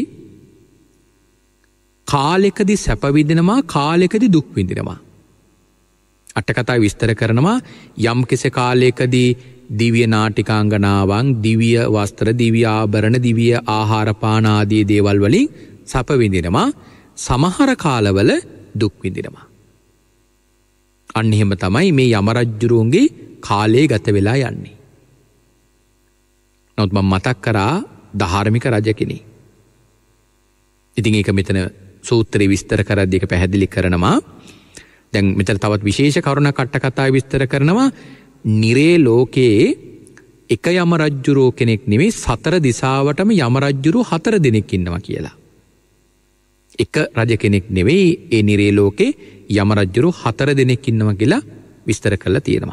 කාලෙකදී සැප විඳිනවා කාලෙකදී දුක් විඳිනවා. අටකතා විස්තර කරනවා යම් කෙසේ කාලයකදී දිව්‍ය නාටිකාංගනාවන් දිව්‍ය වස්ත්‍ර දිව්‍ය ආභරණ දිව්‍ය ආහාර පාන ආදී දේවල් වලින් සැප විඳිනවා. සමහර කාලවල දුක් විඳිනවා. අන්න එහෙම තමයි මේ යම රජුරුන්ගේ කාලය ගත වෙලා යන්නේ. නමුත් මම මතක් කරා ධාර්මික රජ කෙනෙක්. ඉතින් ඒක මෙතන සූත්‍රයේ විස්තර කරද්දී ඒක පැහැදිලි කරනවා. දැන් මෙතන තවත් විශේෂ කරුණක් අට කතාවේ විස්තර කරනවා නිරේ ලෝකයේ එක යම රජුරෝ කෙනෙක් නෙවෙයි සතර දිසාවටම යම රජුරෝ හතර දෙනෙක් ඉන්නවා කියලා. එක රජ කෙනෙක් නෙවෙයි ඒ නිරේ ලෝකේ යම රජුරෝ හතර දෙනෙක් ඉන්නවා කියලා විස්තර කරලා තියෙනවා.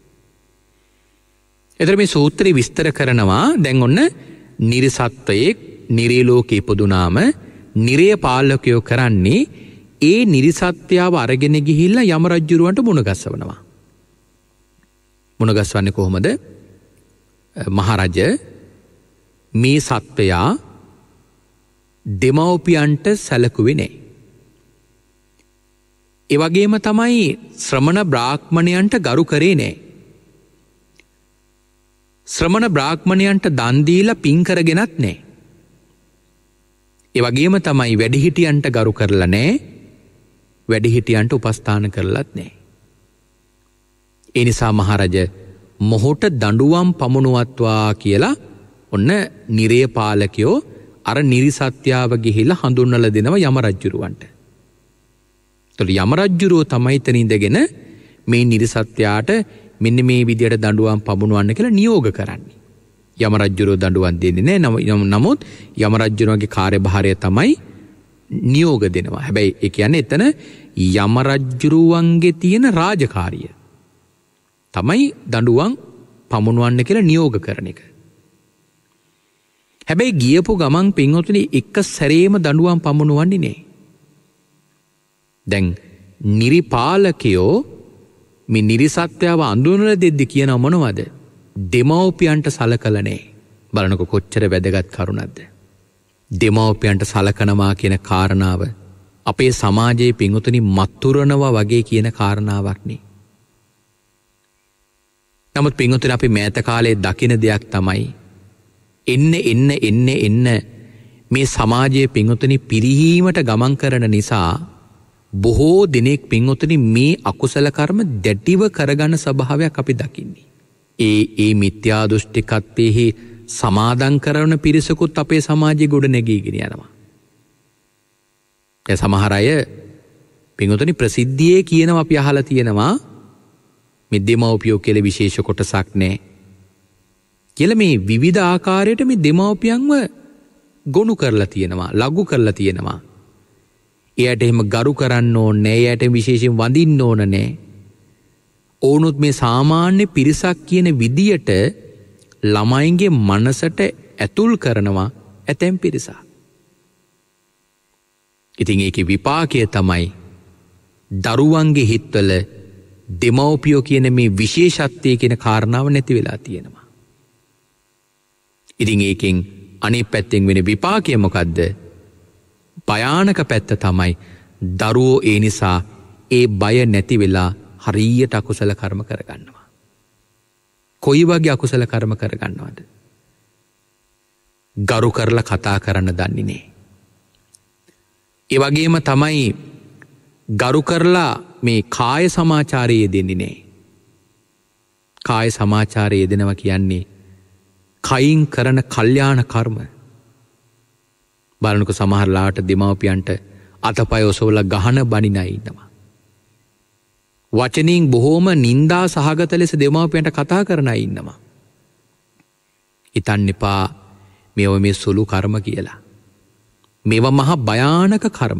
එතන මේ සූත්‍රය විස්තර කරනවා දැන් ඔන්න නිරිසත්වයේ නිරේ ලෝකේ ඉපදුනාම නිරේ පාලකයෝ කරන්නේ ඒ නිරිසත්‍යාව අරගෙන ගිහිල්ලා යම රජුරවන්ට මුණ ගස්සවනවා. මුණ ගස්සවන්නේ කොහොමද? මහරජ මේ සත්වයා දෙමව්පියන්ට සැලකුවේ නැහැ. ඒ වගේම තමයි ශ්‍රමණ බ්‍රාහ්මණයන්ට ගරු කරේ නැහැ. ශ්‍රමණ බ්‍රාහ්මණයන්ට දන් දීලා පින් කරගෙනත් නැහැ. ඒ වගේම තමයි වැඩිහිටියන්ට ගරු කරලා නැහැ. වැඩිහිටියන්ට උපස්ථාන කරලත් නැහැ. ඒ නිසා මහරජ මොහොත දඬුවම් පමුණුවත්වා කියලා ඔන්න නිරේ පාලකයෝ අර නිරිසත්‍යාව ගිහිලා හඳුන්වලා දෙනවා යම රජුරවන්ට. ඒතකොට යම රජුරෝ තමයි එතන ඉඳගෙන මේ නිරිසත්‍යාට මෙන්න මේ විදියට දඬුවම් පමුණුවන්න කියලා නියෝග කරන්නේ. යම රජුරෝ දඬුවම් දෙන්නේ නැහැ. නමුත් යම රජුරෝගේ කාර්යභාරය තමයි නියෝග දෙනවා. හැබැයි ඒ කියන්නේ එතන යම රජුරුවන්ගේ තියෙන රාජකාරිය තමයි දඬුවම් පමුණුවන්න කියලා නියෝග කරන එක. හැබැයි ගියපු ගමන් පින්වතුනි එක සැරේම දඬුවම් පමුණුවන්නේ නැහැ. දැන් නිරිපාලකයෝ මේ නිරිසත්‍යාව අඳුනලා දෙද්දි කියන මොනවද? දෙමව්පියන්ට සලකලා නැහැ. බලනකො කොච්චර වැදගත් කරුණක්ද? දෙමව්පියන්ට සලකනවා කියන කාරණාව අපේ සමාජයේ පිංගුතුනි මත්තුරනවා වගේ කියන කාරණාවක් නේ. නමුත් පිංගුතුනි අපි මෑත කාලේ දකින දෙයක් තමයි එන්න එන්න එන්න එන්න මේ සමාජයේ පිංගුතුනි පිරිහීමට ගමන් කරන නිසා බොහෝ දිනෙක පිංගුතුනි මේ අකුසල කර්ම දැඩිව කරගන්න ස්වභාවයක් අපි දකින්නේ. ඒ ඒ මිත්‍යා දෘෂ්ටිකත්වයේ සමාදන් කරන පිරිසකුත් අපේ සමාජයේ ගොඩ නැගීගෙන යනවා. ඒ සමහර අය පිංගුතුනි ප්‍රසිද්ධියේ කියනවා අපි අහලා තියෙනවා මේ දෙමව්පියෝ කියලා විශේෂ කොටසක් නැහැ. කියලා මේ විවිධ ආකාරයට මේ දෙමව්පියන්ව ගොනු කරලා තියෙනවා, ලඝු කරලා තියෙනවා. එයාට එහෙම ගරු කරන්න ඕනේ නැහැ, එයාට විශේෂයෙන් වඳින්න ඕන නැහැ. ඕනුත් මේ සාමාන්‍ය පිරිසක් කියන විදියට ළමයින්ගේ මනසට ඇතුල් කරනවා ඇතැම් පිරිසක්. ඉතින් ඒකේ විපාකය තමයි දරුවන්ගේ හිත්වල දෙමව්පියෝ කියන මේ විශේෂත්වයේ කියන කාරණාව නැති වෙලා තියෙනවා. ඉතින් ඒකෙන් අනිත් පැත්තෙන් වෙන විපාකය මොකද්ද? භයානක පැත්ත තමයි දරුවෝ ඒ නිසා ඒ බය නැති වෙලා හරියට අකුසල කර්ම කරගන්නවා. කොයි වගේ අකුසල කර්ම කරගන්නවද? ගරු කරලා කතා කරන්න දන්නේ නැහැ. ඒ වගේම තමයි ගරු කරලා මේ කාය සමාචාරය යෙදෙන්නේ නැහැ. කාය සමාචාරය යෙදෙනවා කියන්නේ කයින් කරන කල්යාණ කර්ම. බලනකො සමහරලාට දෙමව්පියන්ට අතපය ඔසවලා ගහන බණින අය ඉන්නවා. වචනින් බොහෝම නින්දා සහගත ලෙස දෙමව්පියන්ට කතා කරන අය ඉන්නවා. හිතන්න එපා මේව මේ සුළු කර්ම කියලා. මේවා මහා භයානක කර්ම.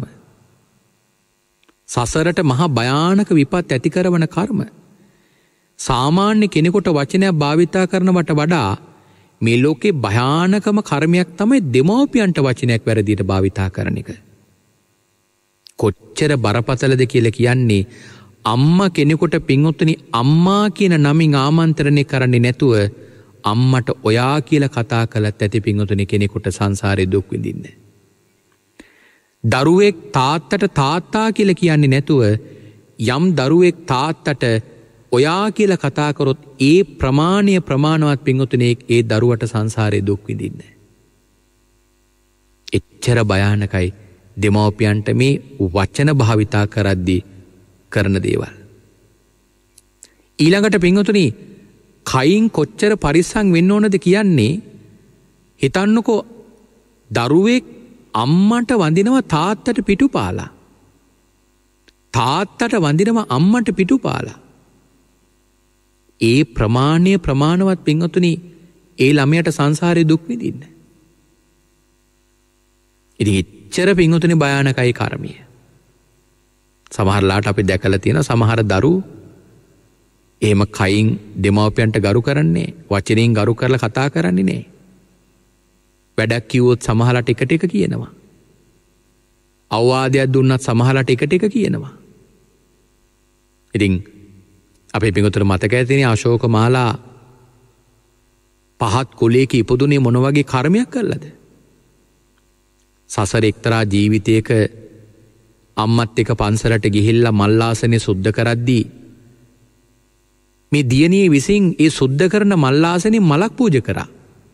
සසරට මහා භයානක විපත් ඇති කරන කර්ම. සාමාන්‍ය කෙනෙකුට වචනයක් භාවිතා කරනවට වඩා මේ ලෝකේ භයානකම කර්මයක් තමයි දෙමව්පියන්ට වචනයක් වැරදියට භාවිතා කරන එක. කොච්චර බරපතලද කියලා කියන්නේ අම්මා කෙනෙකුට පින්වත්නි අම්මා කියන නමින් ආමන්ත්‍රණය කරන්නේ නැතුව අම්මට ඔයා කියලා කතා කළත් ඇති පින්වත්නි කෙනෙකුට සංසාරේ දුක් විඳින්න. දරුවෙක් තාත්තට තාත්තා කියලා කියන්නේ නැතුව යම් දරුවෙක් තාත්තට ඔයා කියලා කතා කරොත් ඒ ප්‍රමාණීය ප්‍රමාණවත් පින්වත්නි ඒ දරුවට සංසාරේ දුක් විඳින්න. එච්චර භයානකයි දෙමව්පියන්ට මේ වචන භාවිතා කරද්දී කරන දේවල්. ඊළඟට පින්වතුනි කයින් කොච්චර පරිස්සම් වෙන්න ඕනද කියන්නේ හිතන්නකෝ දරුවෙක් අම්මට වඳිනවා තාත්තට පිටුපාලා. තාත්තට වඳිනවා අම්මට පිටුපාලා. ඒ ප්‍රමාණීය ප්‍රමාණවත් පින්වතුනි ඒ ළමයට සංසාරේ දුක් විඳින්න. ඉතින් එච්චර පින්වතුනි භයානකයි කර්මය. සමහරලාට අපි දැකලා තියෙන සමහර දරුවෝ එහෙම කයින් දෙමව්පියන්ට ගරු කරන්නේ වචනෙන් ගරු කරලා කතා කරන්නේ නැහැ. වැඩක් කිව්වොත් සමහරලාට එක ටික කියනවා. අවවාදයක් දුන්නත් සමහරලාට එක ටික කියනවා. ඉතින් අපේ පිටුතර මතක ඇතිනේ අශෝක මාලා පහත් කුලයක ඉපදුනේ මොන වගේ කර්මයක් කළාද? සසර එක්තරා ජීවිතයක අම්මත් එක්ක පන්සලට ගිහිල්ලා මල්ලාසනේ සුද්ධ කරද්දී මේ දියණිය විසින් ඒ සුද්ධ කරන මල්ලාසනේ මලක් පූජා කරා.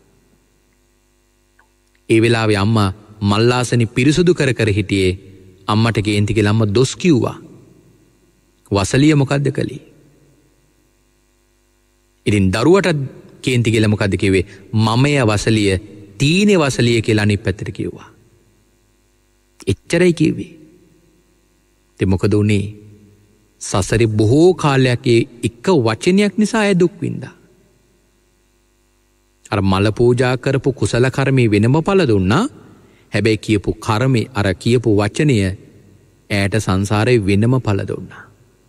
ඒ වෙලාවේ අම්මා මල්ලාසනේ පිරිසුදු කර කර හිටියේ. අම්මට කේන්ති කියලා අම්මා දොස් කිව්වා. වසලිය මොකද්ද කළේ? ඉතින් දරුවට කේන්ති කියලා මොකද්ද කිව්වේ? මමය වසලිය තීනේ වසලිය කියලා අනිත් පැත්තට කිව්වා. එච්චරයි කිව්වේ. ඉතින් මොකද උනේ? සසරේ බොහෝ කාලයක් එක වචනයක් නිසා ඇය දුක් විඳා. අර මල පූජා කරපු කුසල කර්මී වෙනම ඵල දුන්නා. හැබැයි කියපු කර්මේ අර කියපු වචනය ඇයට සංසාරේ වෙනම ඵල දුන්නා.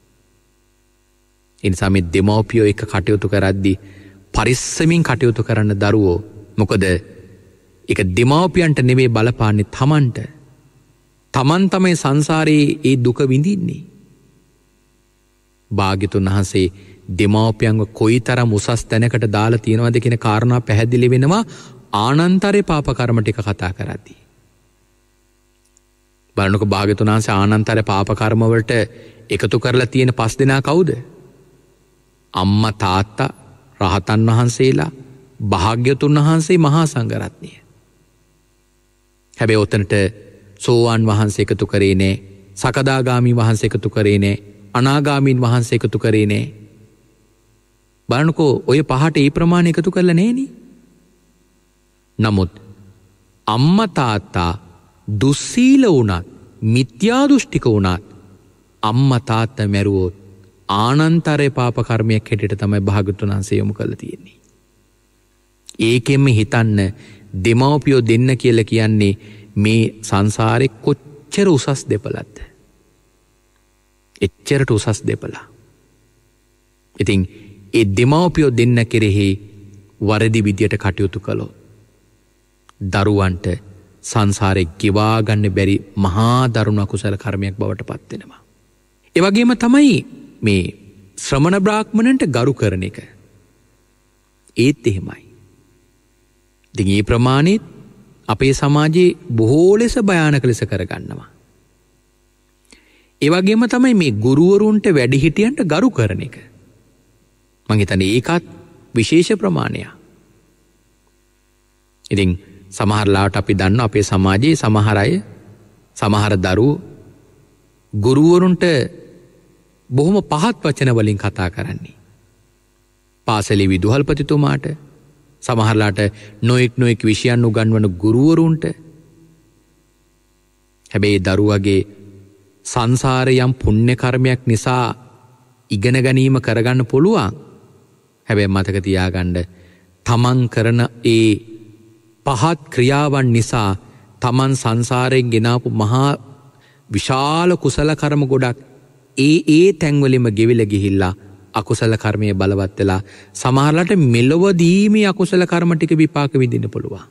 ඒ නිසා මේ දෙමව්පියෝ එක කටයුතු කරද්දී පරිස්සමින් කටයුතු කරන්න දරුවෝ. මොකද ඒක දෙමව්පියන්ට නෙමෙයි බලපාන්නේ තමන්ට. තමන් තමයි සංසාරේ ඒ දුක විඳින්නේ. භාග්‍යතුන් වහන්සේ දෙමව්පියන්ව කොයිතරම් උසස් තැනකට දාලා තියෙනවද කියන කාරණා පැහැදිලි වෙනවා ආනන්තරේ පාප කර්ම ටික කතා කරද්දී. බලන්නකො භාග්‍යවතුන් වහන්සේ ආනන්තර පාප කර්ම වලට එකතු කරලා තියෙන පස් දෙනා කවුද? අම්මා තාත්තා රහතන් වහන්සේලා භාග්‍යවතුන් වහන්සේ මහා සංඝරත්නය. හැබැයි ඔතනට සෝවාන් වහන්සේ එකතු කරේ නෑ, සකදාගාමී වහන්සේ එකතු කරේ නෑ, අනාගාමීන් වහන්සේ එකතු කරේ නෑ. බලන්නකෝ ඔය පහට ඒ ප්‍රමාණය එකතු කරලා නෑනේ. නමුත් අම්මා තාත්තා දුස්සීල වුණත් මිත්‍යා දෘෂ්ටික වුණත් අම්මා තාත්තා මැරුවොත් ආනන්තරේ පාප කර්මයක් හැටියට තමයි භාග්‍යවතුන් වහන්සේ යොමු කරලා තියෙන්නේ. ඒකෙන්ම හිතන්න දෙමව්පියෝ දෙන්න කියලා කියන්නේ මේ සංසාරේ කොච්චර උසස් දෙපළක්ද? එච්චරට උසස් දෙපළක්. ඉතින් ඒ දෙමව්පියෝ දෙන්න කෙරෙහි වරදි විදියට කටයුතු කළොත් දරුවන්ට සංසාරේ ගෙවා ගන්න බැරි මහා දරුණු අකුසල කර්මයක් බවට පත් වෙනවා. ඒ වගේම තමයි මේ ශ්‍රමණ බ්‍රාහ්මණන්ට ගරු කරන එක. ඒත් එහෙමයි. ඉතින් මේ ප්‍රමාණෙත් අපේ සමාජයේ බොහෝ ලෙස භයානක ලෙස කරගන්නවා. ඒ වගේම තමයි මේ ගුරුවරුන්ට වැඩිහිටියන්ට ගරු කරන එක. මං හිතන්නේ ඒකත් විශේෂ ප්‍රමාණයක්. ඉතින් සමහර ලාට අපි දන්නවා අපේ සමාජයේ සමහර අය සමහර දරුවෝ ගුරුවරුන්ට බොහොම පහත් වචන වලින් කතා කරන්නේ. පාසලේ විදුහල්පතිතුමාට, සමහරලාට නොයෙක් නොයෙක් විෂයන් උගන්වන ගුරුවරුන්ට. හැබැයි දරුවගේ සංසාරේ යම් පුණ්‍ය කර්මයක් නිසා ඉගෙන ගැනීම කරගන්න පුළුවන්. හැබැයි මතක තියාගන්න තමන් කරන ඒ පහත් ක්‍රියාවන් නිසා තමන් සංසාරයෙන් ගෙනාපු මහා විශාල කුසල කර්ම ගොඩක් ඒ ඒ තැන්වලින්ම ගෙවිලා ගිහිල්ලා අකුසල කර්මයේ බලවත් වෙලා සමහරලාට මෙලොවදීමේ අකුසල කර්ම ටික විපාක විඳින්න පුළුවන්.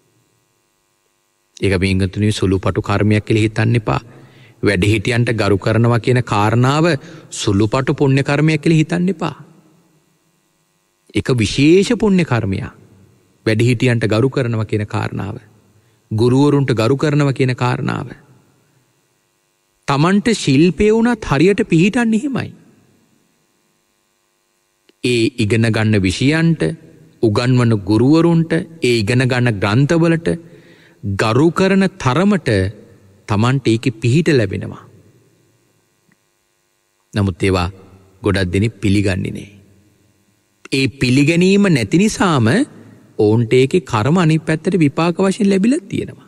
ඒක බින්ගතුනේ සුළුපටු කර්මයක් කියලා හිතන්න එපා. වැඩිහිටියන්ට ගරු කරනවා කියන කාරණාව සුළුපටු පුණ්‍ය කර්මයක් කියලා හිතන්න එපා. ඒක විශේෂ පුණ්‍ය කර්මයක්. වැඩිහිටියන්ට ගරු කරනවා කියන කාරණාව, ගුරුවරුන්ට ගරු කරනවා කියන කාරණාව. තමන්ට ශිල්පේ වුණත් හරියට පිළිහිටන්නේ එහෙමයි. ඒ ඉගෙන ගන්න විෂයන්ට, උගන්වන ගුරුවරුන්ට, ඒ ඉගෙන ගන්න ග්‍රන්ථවලට ගරු කරන තරමට තමන්ට ඒකේ පිහිට ලැබෙනවා. නමුත් ඒවා ගොඩක් දෙනෙක් පිළිගන්නේ නැහැ. ඒ පිළිගැනීම නැති නිසාම ඔවුන්ට ඒකේ කර්ම අනිත් පැත්තට විපාක වශයෙන් ලැබිලා තියෙනවා.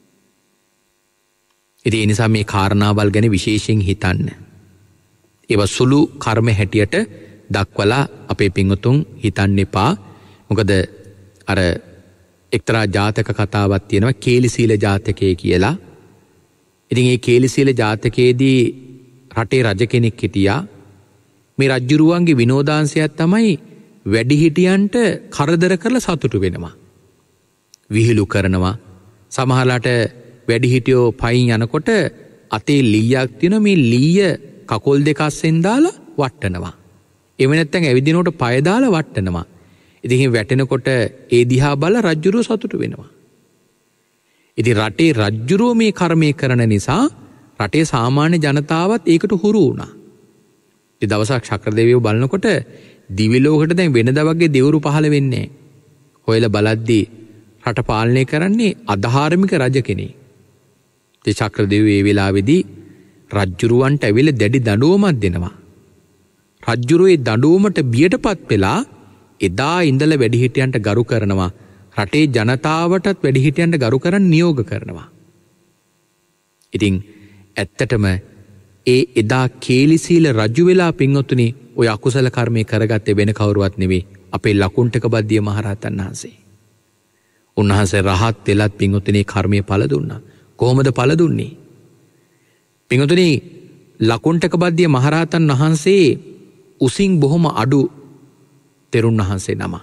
ඉතින් ඒ නිසා මේ කාරණාවල් ගැන විශේෂයෙන් හිතන්න. ඒවා සුළු කර්ම හැටියට දක්වලා අපේ පින්වතුන් හිතන්න එපා. මොකද අර එක්තරා ජාතක කතාවක් තියෙනවා කේලිසීල ජාතකයේ කියලා. ඉතින් මේ කේලිසීල ජාතකයේදී රටේ රජ කෙනෙක් හිටියා. මේ රජුරුවන්ගේ විනෝදාංශයක් තමයි වැඩිහිටියන්ට කරදර කරලා සතුටු වෙනවා. විහිළු කරනවා. සමහරලාට වැඩිහිටියෝ පයින් යනකොට අතේ ලීයක් තියෙන මේ ලීය කකුල් දෙක අස්සෙන් දාලා වට්ටනවා. එව නැත්තම් ඇවිදිනකොට පය දාලා වට්ටනවා. ඉතින් වැටෙනකොට ඒ දිහා බලලා රජුරුව සතුටු වෙනවා. ඉතින් රටේ රජුරුව මේ කර්මය කරන නිසා රටේ සාමාන්‍ය ජනතාවත් ඒකට හුරු වුණා. ඒ දවසක් ශක්‍රදේවියෝ බලනකොට දිවි ලෝකෙට දැන් වෙනදා වගේ දෙවරු පහළ වෙන්නේ නැහැ. හොයලා බලද්දී රට පාලනය කරන්නේ අධාර්මික රජ කෙනෙක්. ඒ ශක්‍රදේවියෝ ඒ වෙලාවේදී රජුරුවන්ට ඇවිල්ලා දැඩි දඬුවමක් දෙනවා. රජුරුව ඒ දඬුවමට බියටපත් වෙලා එදා ඉඳලා වැඩිහිටියන්ට ගරු කරනවා. රටේ ජනතාවටත් වැඩිහිටියන්ට ගරු කරන්න නියෝග කරනවා. ඉතින් ඇත්තටම ඒ එදා කේලිසීල රජු වෙලා පින්වතුනි ඔය අකුසල කර්මය කරගත්තේ වෙන කවුරුවත් නෙවෙයි අපේ ලකුණ්ඨක බද්දිය මහරහතන් වහන්සේ. උන්වහන්සේ රහත් වෙලත් පින්වතුනි කර්මය පළ දුන්නා. කොහොමද පළ දුන්නේ? පින්වතුනි ලකුණ්ඨක බද්දිය මහරහතන් වහන්සේ උසින් බොහොම අඩු තෙරුන් වහන්සේ නම.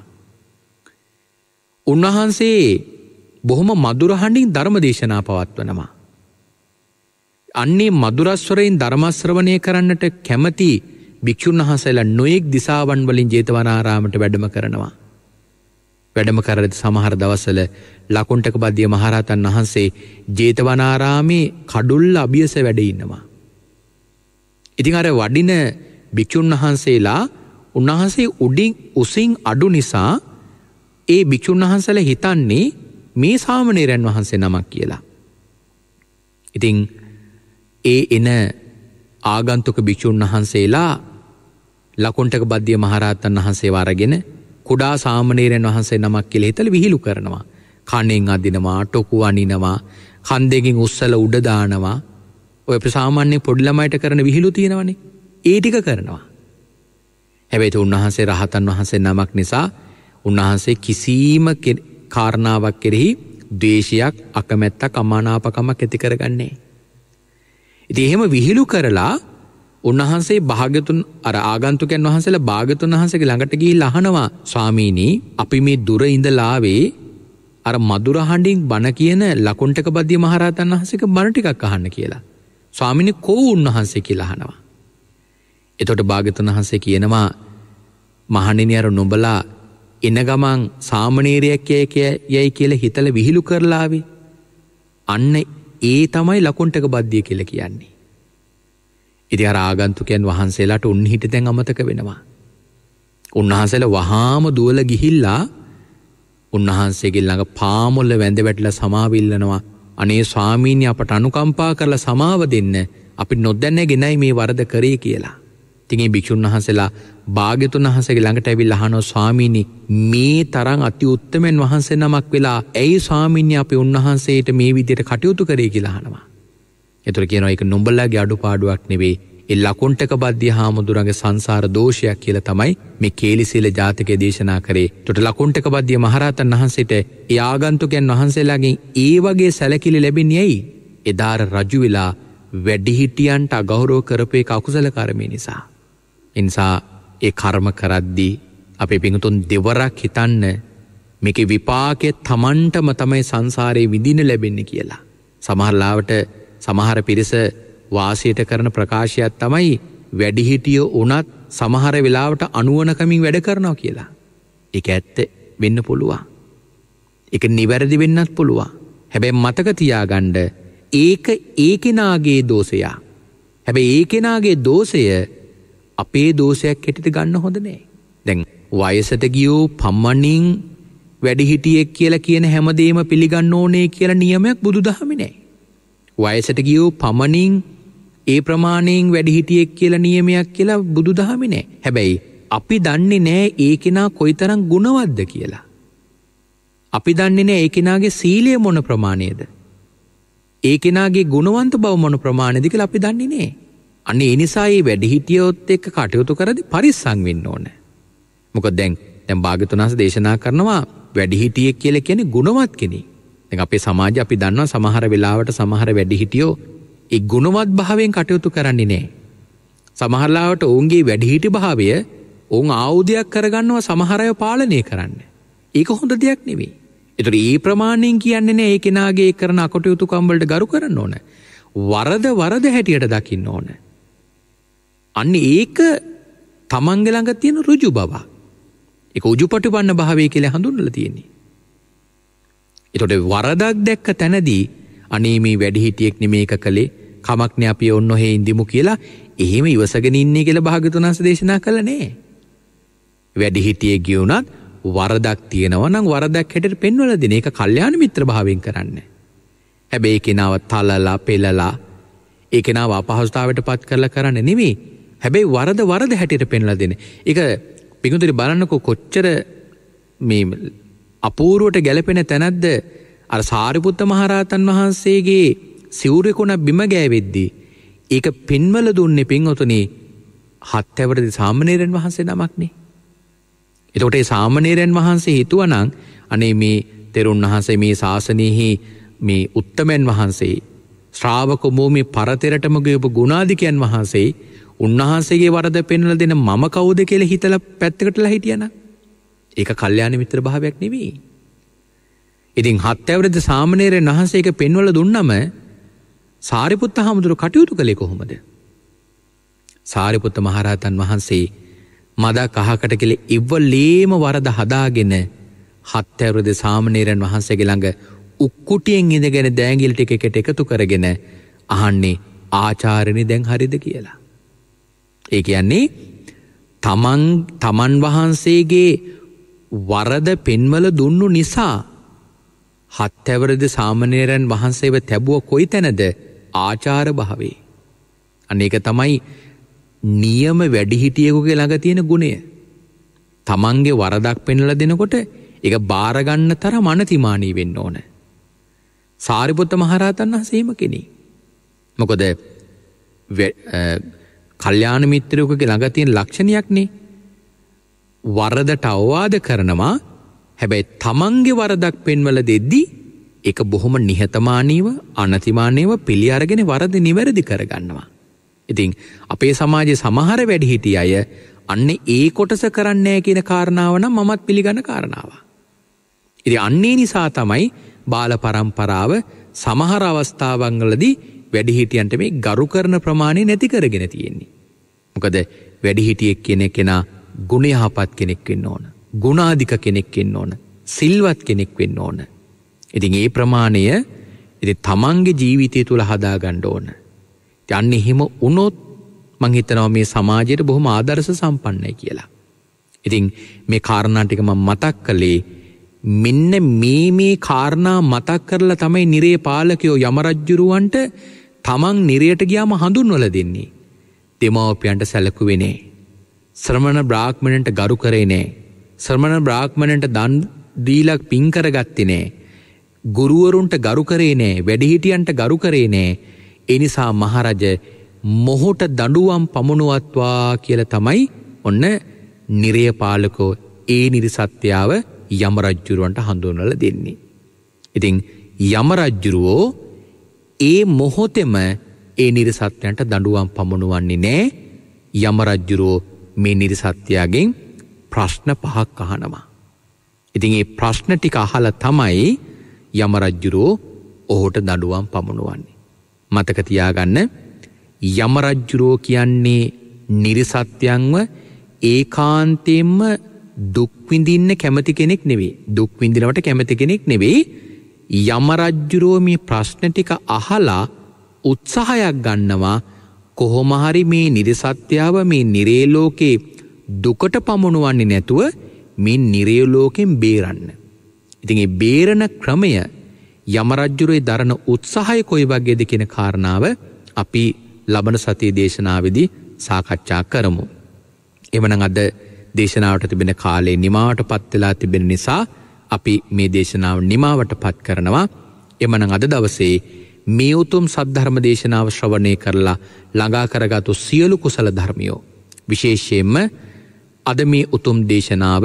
උන්වහන්සේ බොහොම මధుර හඬින් ධර්ම දේශනා පවත්වනවා. අන්නේ මధుරස්වරයෙන් ධර්ම ශ්‍රවණය කරන්නට කැමති භික්ෂුන් වහන්සේලා නොයෙක් දිසාවන් වලින් ජේතවනාරාමයට වැඩම කරනවා. වැඩම කරද්දී සමහර දවස්වල ලකුණ්ඨක බද්දිය මහරහතන් වහන්සේ ජේතවනාරාමේ කඩුල්ල අභියස වැඩ ඉන්නවා. ඉතින් අර වඩින භික්ෂුන් වහන්සේලා උන්වහන්සේ උඩින් උසින් අඩු නිසා ඒ භික්ෂුන් වහන්සේලා හිතන්නේ මේ සාමණේරයන් වහන්සේ නමක් කියලා. ඉතින් ඒ එන ආගන්තුක භික්ෂුන් වහන්සේලා ලකුණ්ඨක බද්දිය මහරහතන් වහන්සේව අරගෙන කුඩා සාමණේරයන් වහන්සේ නමක් කියලා හිතලා විහිළු කරනවා. කණෙන් අදිනවා, ටොකු අනිනවා, කන් දෙකෙන් උස්සලා උඩ දානවා. ඔය ප්‍රසාමාන්‍ය පොඩි ළමයිට කරන විහිළු තියෙනවනේ. ඒ ටික කරනවා. හැබැයි උන්වහන්සේ රහතන් වහන්සේ නමක් නිසා උන්වහන්සේ කිසිම කාරණාවක් කෙරෙහි ද්වේෂයක්, අකමැත්තක්, අමානාපකමක් ඇති කරගන්නේ. ඉතින් එහෙම විහිළු කරලා උන්වහන්සේ භාග්‍යතුන් අර ආගන්තුකයන් වහන්සේලා භාග්‍යතුන් වහන්සේගේ ළඟට ගිහිල්ලා අහනවා, ස්වාමීනි අපි මේ දුර ඉඳලා ආවේ අර මధుර හඬින් බණ කියන ලකුණ්ඨක බද්දිය මහරහතන් වහන්සේගේ බණ ටිකක් අහන්න කියලා. ස්වාමීනි කෝ උන්වහන්සේ කියලා අහනවා. එතකොට භාග්‍යතුන් වහන්සේ කියනවා, මහණෙනි අර නුඹලා එන ගමන් සාමණේරයෙක් යයි කියලා හිතලා විහිළු කරලා ආවේ. අන්න ඒ තමයි ලකුණ්ඨක බද්දිය කියලා කියන්නේ. ඉතින් අර ආගන්තුකයන් වහන්සේලාට උන් හිට දැන් අමතක වෙනවා. උන්වහන්සේලා වහාම දුවලා ගිහිල්ලා උන්වහන්සේගේ ළඟ පාමුල වැඳ වැටලා සමාව ඉල්ලනවා. අනේ ස්වාමීනි අපට අනුකම්පා කරලා සමාව දෙන්න. අපි නොදැනගෙනයි මේ වරද කරේ කියලා. ඉතින් මේ භික්ෂුන් වහන්සේලා භාග්‍යතුන් වහන්සේගේ ළඟට ඇවිල්ලා අහනවා, ස්වාමීනි මේ තරම් අති උත්තමයන් වහන්සේ නමක් වෙලා ඇයි ස්වාමීනි අපි උන්වහන්සේට මේ විදිහට කටයුතු කරේ කියලා අහනවා. ඒතර කියනවා ඒක නුඹලාගේ අඩුපාඩුවක් නෙවෙයි. ඒ ලකුණ්ඨක බද්දිය හාමුදුරන්ගේ සංසාර දෝෂයක් කියලා තමයි මේ කේලිසීල ජාතකයේ දේශනා කරේ. ඒතට ලකුණ්ඨක බද්දිය මහරහතන් වහන්සේට ඒ ආගන්තුකයන් වහන්සේලාගෙන් ඒ වගේ සැලකිලි ලැබෙන්නේ ඇයි? එදාර රජු වෙලා වැඩිහිටියන්ට අගෞරව කරපේ අකුසල කර්මය නිසා. ඒ නිසා ඒ කර්ම කරද්දී අපේ පිඟුතුන් දෙවරක් හිතන්න මේකේ විපාකේ Tamanටම තමයි සංසාරේ විඳින්න ලැබෙන්නේ කියලා. සමහර ලාවට සමහර පිරිස වාසියට කරන ප්‍රකාශයක් තමයි වැඩිහිටියෝ උනත් සමහර වෙලාවට අනුවණකමින් වැඩ කරනවා කියලා. ඒක ඇත්ත වෙන්න පුළුවන්. ඒක නිවැරදි වෙන්නත් පුළුවන්. හැබැයි මතක තියාගන්න ඒක ඒ කෙනාගේ දෝෂය. හැබැයි ඒ කෙනාගේ දෝෂය අපේ දෝෂයක් හැටියට ගන්න හොඳ නෑ. දැන් වයසට ගියෝ පම්මණින් වැඩිහිටියෙක් කියලා කියන හැමදේම පිළිගන්න ඕනේ කියලා නියමයක් බුදුදහමේ නෑ. වයසට ගියෝ පමණින් ඒ ප්‍රමාණයෙන් වැඩිහිටියෙක් කියලා නියමයක් කියලා බුදුදහමේ නෑ. හැබැයි අපි දන්නේ නෑ ඒ කෙනා කොයිතරම් ගුණවත්ද කියලා. අපි දන්නේ නෑ ඒ කෙනාගේ සීලය මොන ප්‍රමාණයද? ඒ කෙනාගේ ගුණවන්ත බව මොන ප්‍රමාණයද කියලා අපි දන්නේ නෑ. අන්න ඒ නිසා මේ වැඩිහිටියොත් එක්ක කටයුතු කරද්දී පරිස්සම් වෙන්න ඕන. මොකද දැන් දැන් භාග්‍යවතුන් වහන්සේ දේශනා කරනවා වැඩිහිටියෙක් කියලා කියන්නේ ගුණවත් කෙනෙක්. දැන් අපේ සමාජය අපි දන්නවා සමහර වෙලාවට සමහර වැඩිහිටියෝ ඒ ගුණවත් භාවයෙන් කටයුතු කරන්නේ නැහැ. සමහර ලාවට ඔවුන්ගේ වැඩිහිටි භාවය ඔවුන් ආයුධයක් කරගන්නවා සමහර අය පාලනය කරන්න. ඒක හොඳ දෙයක් නෙවෙයි. ඒතර ඒ ප්‍රමාණයෙන් කියන්නේ නැහැ ඒ කෙනාගේ කරන අකටයුතුකම් වලට ගරු කරන්න ඕන. වරද වරද හැටියට දකින්න ඕන. අන්න ඒක තමන්ගේ ළඟ තියෙන ඍජු බව. ඒක උජුපටිපන්න භාවය කියලා හඳුන්වලා තියෙන්නේ. ඒතකොට වරදක් දැක්ක තැනදී අනේ මේ වැඩිහිටියෙක් නෙමේ එක කලේ කමක් නේ අපි ඔන්න ඔහේ ඉඳිමු කියලා එහෙම ඉවසගෙන ඉන්නේ කියලා භාග්‍යවතුන් වහන්සේ දේශනා කළා නෑ. වැඩිහිටියෙක් ගියුණත් වරදක් තියෙනවා නම් වරදක් හැටියට පෙන්වලා දෙන එක කල්යාණ මිත්‍ර භාවයෙන් කරන්න. හැබැයි ඒ කෙනාව තලලා පෙලලා ඒ කෙනාව අපහසුතාවයට පත් කරලා කරන්න නෙමෙයි. හැබැයි වරද වරද හැටියට පෙන්වලා දෙන. ඒක පිටුතරි බලන්නකො කොච්චර මේ අපූර්වට ගැලපෙන තැනක්ද අර සාරිපුත්ත මහරහතන් වහන්සේගේ සිවුරෙකුණ බිම ගෑවෙද්දී ඒක පෙන්වල දුන්නේ පින්වතුනි හත් ඇවරදි සාමණේරයන් වහන්සේ නමක්නේ. එතකොට ඒ සාමණේරයන් වහන්සේ හිතුවනම් අනේ මේ තෙරුන් වහන්සේ මේ ශාසනයෙහි මේ උත්තමයන් වහන්සේ ශ්‍රාවක භූමි පරතරටම ගියපු ගුණාධිකයන් වහන්සේ උන්වහන්සේගේ වරද පෙන්වලා දෙන මම කවුද කියලා හිතලා පැත්තකටලා හිටියනම් ඒක කල්යාණ මිත්‍ර භාවයක් නෙවෙයි. ඉතින් හත් ඇවරදි සාමණේරයන් වහන්සේක පෙන්වලා දුන්නම සාරිපුත්ත හාමුදුරුවෝ කටයුතු කළේ කොහොමද? සාරිපුත්ත මහරහතන් වහන්සේ මදක් අහකට කියලා ඉවලේම වරද හදාගෙන හත් අවුරුදු සාමණේරයන් වහන්සේගේ ළඟ උක්කුටියෙන් ඉඳගෙන දෑංගිලි ටික එකට එකතු කරගෙන අහන්නේ ආචාර්යනි දැන් හරිද කියලා. ඒ කියන්නේ තමන් තමන් වහන්සේගේ වරද පෙන්වල දුන්නු නිසා හත් අවුරුදු සාමණේරයන් වහන්සේව තැබුව කොයිතැනද ආචාර භාවේ. අනේක තමයි නියම වැඩිහිටියෙකුගේ ළඟ තියෙන ගුණය. තමන්ගේ වරදක් පෙන්වලා දෙනකොට ඒක බාර ගන්න තරම් අනතිමානී වෙන්න ඕන. සාරිපුත්ත මහරහතන් වහන්සේම කෙනෙක්. මොකද කල්යාණ මිත්‍රයෙකුගේ ළඟ තියෙන ලක්ෂණයක්නේ වරදට අවවාද කරනවා. හැබැයි තමන්ගේ වරදක් පෙන්වලා දෙද්දී ඒක බොහොම නිහතමානීව අනතිමානීව පිළි අරගෙන වරද නිවැරදි කරගන්නවා. ඉතින් අපේ සමාජයේ සමහර වැඩිහිටි අය අන්නේ ඒ කොටස කරන්නේ නැහැ කියන කාරණාව නම් මමත් පිළිගන්න කාරණාවක්. ඉතින් අන්නේ නිසා තමයි බාල පරම්පරාව සමහර අවස්ථාවන් වලදී වැඩිහිටියන්ට මේ ගරු කරන ප්‍රමාණය නැති කරගෙන තියෙන්නේ. මොකද වැඩිහිටියෙක් කියන කෙනා ගුණ යහපත් කෙනෙක් වෙන්න ඕන. ගුණාධික කෙනෙක් වෙන්න ඕන. සිල්වත් කෙනෙක් වෙන්න ඕන. ඉතින් ඒ ප්‍රමාණය ඉතින් තමන්ගේ ජීවිතය තුළ හදා ගන්න ඕන. ඉතින් අන්න එහෙම වුණොත් මං හිතනවා මේ සමාජයට බොහොම ආදර්ශ සම්පන්නයි කියලා. ඉතින් මේ කාරණා ටික මම මතක් කළේ මෙන්න මේ මේ කාරණා මතක් කරලා තමයි නිරේ පාලකයෝ යම රජුරවන්ට තමන් නිරයට ගියාම හඳුන්වලා දෙන්නේ. දෙමව්පියන්ට සැලකුවේ නෑ. ශ්‍රමණ බ්‍රාහ්මණයන්ට ගරු කරේ නෑ. ශ්‍රමණ බ්‍රාහ්මණයන්ට දන් දීලා පින් කරගත්තේ නෑ. ගුරුවරුන්ට ගරු කරේ නෑ. වැඩිහිටියන්ට ගරු කරේ නෑ. ඒ නිසා මහරජ මොහොට දඬුවම් පමුණුවත්වා කියලා තමයි ඔන්න නිරය පාලකෝ ඒ නිරිසත්‍යාව යම රජුරවන්ට හඳුන්වලා දෙන්නේ. ඉතින් යම රජුරෝ ඒ මොහොතේම ඒ නිරිසත්‍යයන්ට දඬුවම් පමුණුවන්නේ නෑ. යම රජුරෝ මේ නිරිසත්‍යයෙන් ප්‍රශ්න පහක් අහනවා. ඉතින් මේ ප්‍රශ්න ටික අහලා තමයි යම රජුරෝ ඔහුට දඬුවම් පමුණුවන්නේ. මතක තියාගන්න යම රජුරෝ කියන්නේ නිරිසත්‍යයන්ව ඒකාන්තයෙන්ම දුක් විඳින්න කැමති කෙනෙක් නෙවෙයි. දුක් විඳිනවට කැමති කෙනෙක් නෙවෙයි. යම රජුරෝ මේ ප්‍රශ්න ටික අහලා උත්සාහයක් ගන්නවා කොහොම හරි මේ නිරිසත්‍යාව මේ නිරේ ලෝකේ දුකට පමුණුවන්නේ නැතුව මේ නිරේ ලෝකෙන් බේරන්න. ඉතින් මේ බේරන ක්‍රමය යම රජුරේ දරන උත්සාහය කොයි වගේද කියන කාරණාව අපි ලබන සතියේ දේශනාවේදී සාකච්ඡා කරමු. එවනම් අද දේශනාවට තිබෙන කාලේ නිමාවටපත් වෙලා තිබෙන නිසා අපි මේ දේශනාව නිමාවටපත් කරනවා. එමනම් අද දවසේ මේ උතුම් සද්ධර්ම දේශනාව ශ්‍රවණය කරලා ළඟා කරගත්තු සියලු කුසල ධර්මියෝ විශේෂයෙන්ම අද මේ උතුම් දේශනාව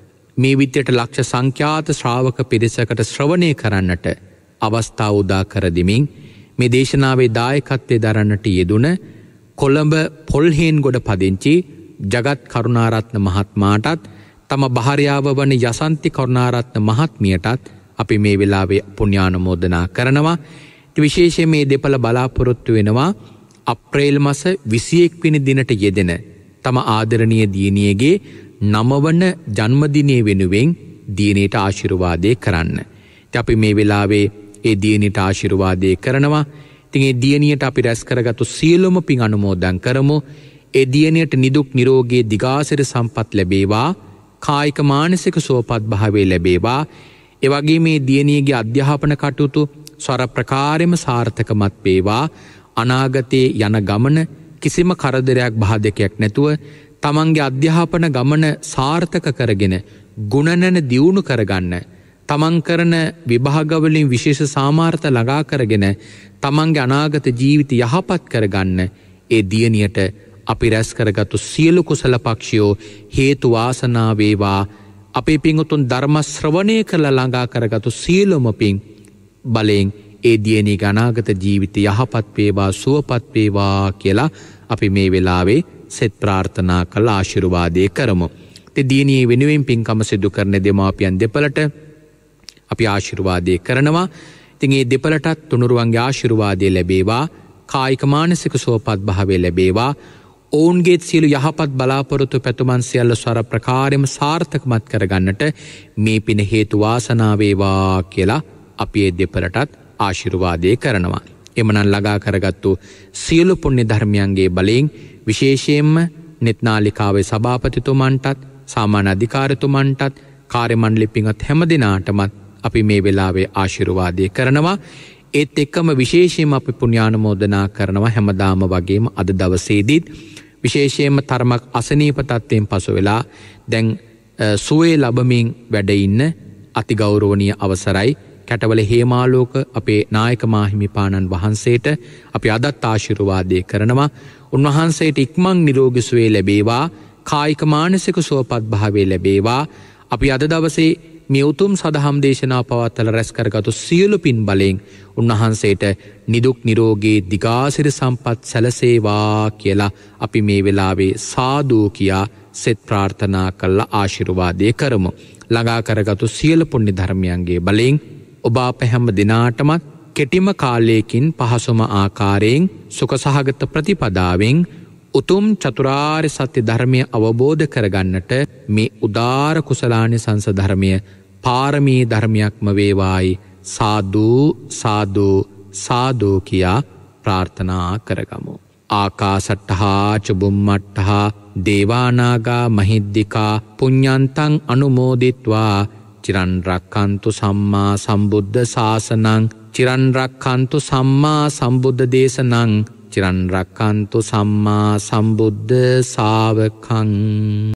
මේ විදියට ලක්ෂ සංඛ්‍යාත ශ්‍රාවක පිරිසකට ශ්‍රවණය කරන්නට අවස්ථාව උදා කර දෙමින් මේ දේශනාවේ දායකත්වයේ දරන්නට යෙදුන කොළඹ පොල්හේන්ගොඩ පදිංචි ජගත් කරුණාරත්න මහත්මයාටත් තම භාර්යාව වන යසන්ති කරුණාරත්න මහත්මියටත් අපි මේ වෙලාවේ පුණ්‍යානුමෝදනා කරනවා. විශේෂයෙන් මේ දෙපළ බලාපොරොත්තු වෙනවා අප්‍රේල් මාස විසිඑක වෙනි දිනට යෙදෙන තම ආදරණීය දියණියගේ නවවන ජන්මදිනය වෙනුවෙන් දියණියට ආශිර්වාදේ කරන්න. ඉතින් අපි මේ වෙලාවේ ඒ දියණියට ආශිර්වාදේ කරනවා. ඉතින් ඒ දියණියට අපි රැස් කරගත්තු සියලුම පින් අනුමෝදන් කරමු. ඒ දියණියට නිදුක් නිරෝගී දිගාසිර සම්පත් ලැබේවා. කායික මානසික සුවපත් භාවය ලැබේවා. ඒ වගේම මේ දියණියගේ අධ්‍යාපන කටයුතු ස්වර ප්‍රකාරෙම සාර්ථකමත් වේවා. අනාගතයේ යන ගමන කිසිම කරදරයක් බාධකයක් නැතුව තමන්ගේ අධ්‍යාපන ගමන සාර්ථක කරගෙන ගුණනන දියුණු කරගන්න, තමන් කරන විභාගවලින් විශේෂ සාමාර්ථ ළඟා කරගෙන තමන්ගේ අනාගත ජීවිත යහපත් කරගන්න ඒ දියණියට අපි රැස් කරගත්තු සියලු කුසල පක්ෂයෝ හේතු වාසනා වේවා. අපේ පින්වතුන් ධර්ම ශ්‍රවණය කරලා ළඟා කරගත්තු සියලුම පින් බලෙන් ඒ දියණියගේ අනාගත ජීවිත යහපත් වේවා, සුවපත් වේවා කියලා අපි මේ වෙලාවේ සෙත් ප්‍රාර්ථනා කළ ආශිර්වාදේ කරමු. ඒ දියණිය වෙනුවෙන් පින්කම සිදු කරන දෙමාපියන් දෙපළට අපි ආශිර්වාදේ කරනවා. ඉතින් මේ දෙපළටත් තුනුරුවන්ගේ ආශිර්වාදය ලැබේවා. කායික මානසික සුවපත් භාවය ලැබේවා. ඔවුන්ගේත් සියලු යහපත් බලාපොරොත්තු පැතුමන් සියල්ල ස්වර ප්‍රකාරයම සාර්ථකමත් කරගන්නට මේ පින හේතු වාසනාව වේවා කියලා අපි ඒ දෙපළටත් ආශිර්වාදය කරනවා. එමනම් ළඟා කරගත්තු සියලු පුණ්‍ය ධර්මයන්ගේ බලයෙන් විශේෂයෙන්ම නෙත්නාලිකාවේ සභාපතිතුමන්ටත් සාමාන්‍ය අධිකාරිතුමන්ටත් කාර්ය මණ්ඩල පින්වත් හැම දිනාටමත් අපි මේ වෙලාවේ ආශිර්වාදය කරනවා. ඒත් එක්කම විශේෂයෙන්ම අපි පුණ්‍යානුමෝදනා කරනවා හැමදාම වගේම අද දවසේදීත් විශේෂයෙන්ම තරමක් අසනීප තත්ත්වයෙන් පසු වෙලා දැන් සුවේ ලැබමින් වැඩ ඉන්න අතිගෞරවනීය අවසරයි කැටවල හේමාලෝක අපේ නායක මාහිමිපාණන් වහන්සේට අපි අදත් ආශිර්වාදය කරනවා. උන්වහන්සේට ඉක්මන් නිරෝගී සුවය ලැබේවා, කායික මානසික සුවපත් භාවය ලැබේවා. අපි අද දවසේ මේ උතුම් සදහම් දේශනා පවත්වලා රැස් කරගත්තු සියලු පින් බලයෙන් උන්වහන්සේට නිදුක් නිරෝගී දිගාසිරි සම්පත් සැලසේවා කියලා අපි මේ වෙලාවේ සාදු කියා සෙත් ප්‍රාර්ථනා කරලා ආශිර්වාදය කරමු. ළඟා කරගත්තු සියලු පුණ්‍ය ධර්මයන්ගේ බලයෙන් ඔබ අප හැම දිනාටමත් කෙටිම කාලයකින් පහසුම ආකාරයෙන් සුඛ සහගත ප්‍රතිපදාවෙන් උතුම් චතුරාර්ය සත්‍ය ධර්මය අවබෝධ කරගන්නට මේ උදාර කුසලානිසංස ධර්මය පාරමී ධර්මයක්ම වේවායි සාදු සාදු සාදු කියා ප්‍රාර්ථනා කරගමු. ආකාසට්ඨා චුම්මට්ඨා දේවානාගා මහිද්దికා පුඤ්ඤන්තං අනුමෝදිත්වා චිරන් රක්ඛන්තු සම්මා සම්බුද්ධ ශාසනං චිරන් රක්ඛන්තු සම්මා සම්බුද්ධ දේශනං චිරන් රක්ඛන්තු සම්මා සම්බුද්ධ ශාවකං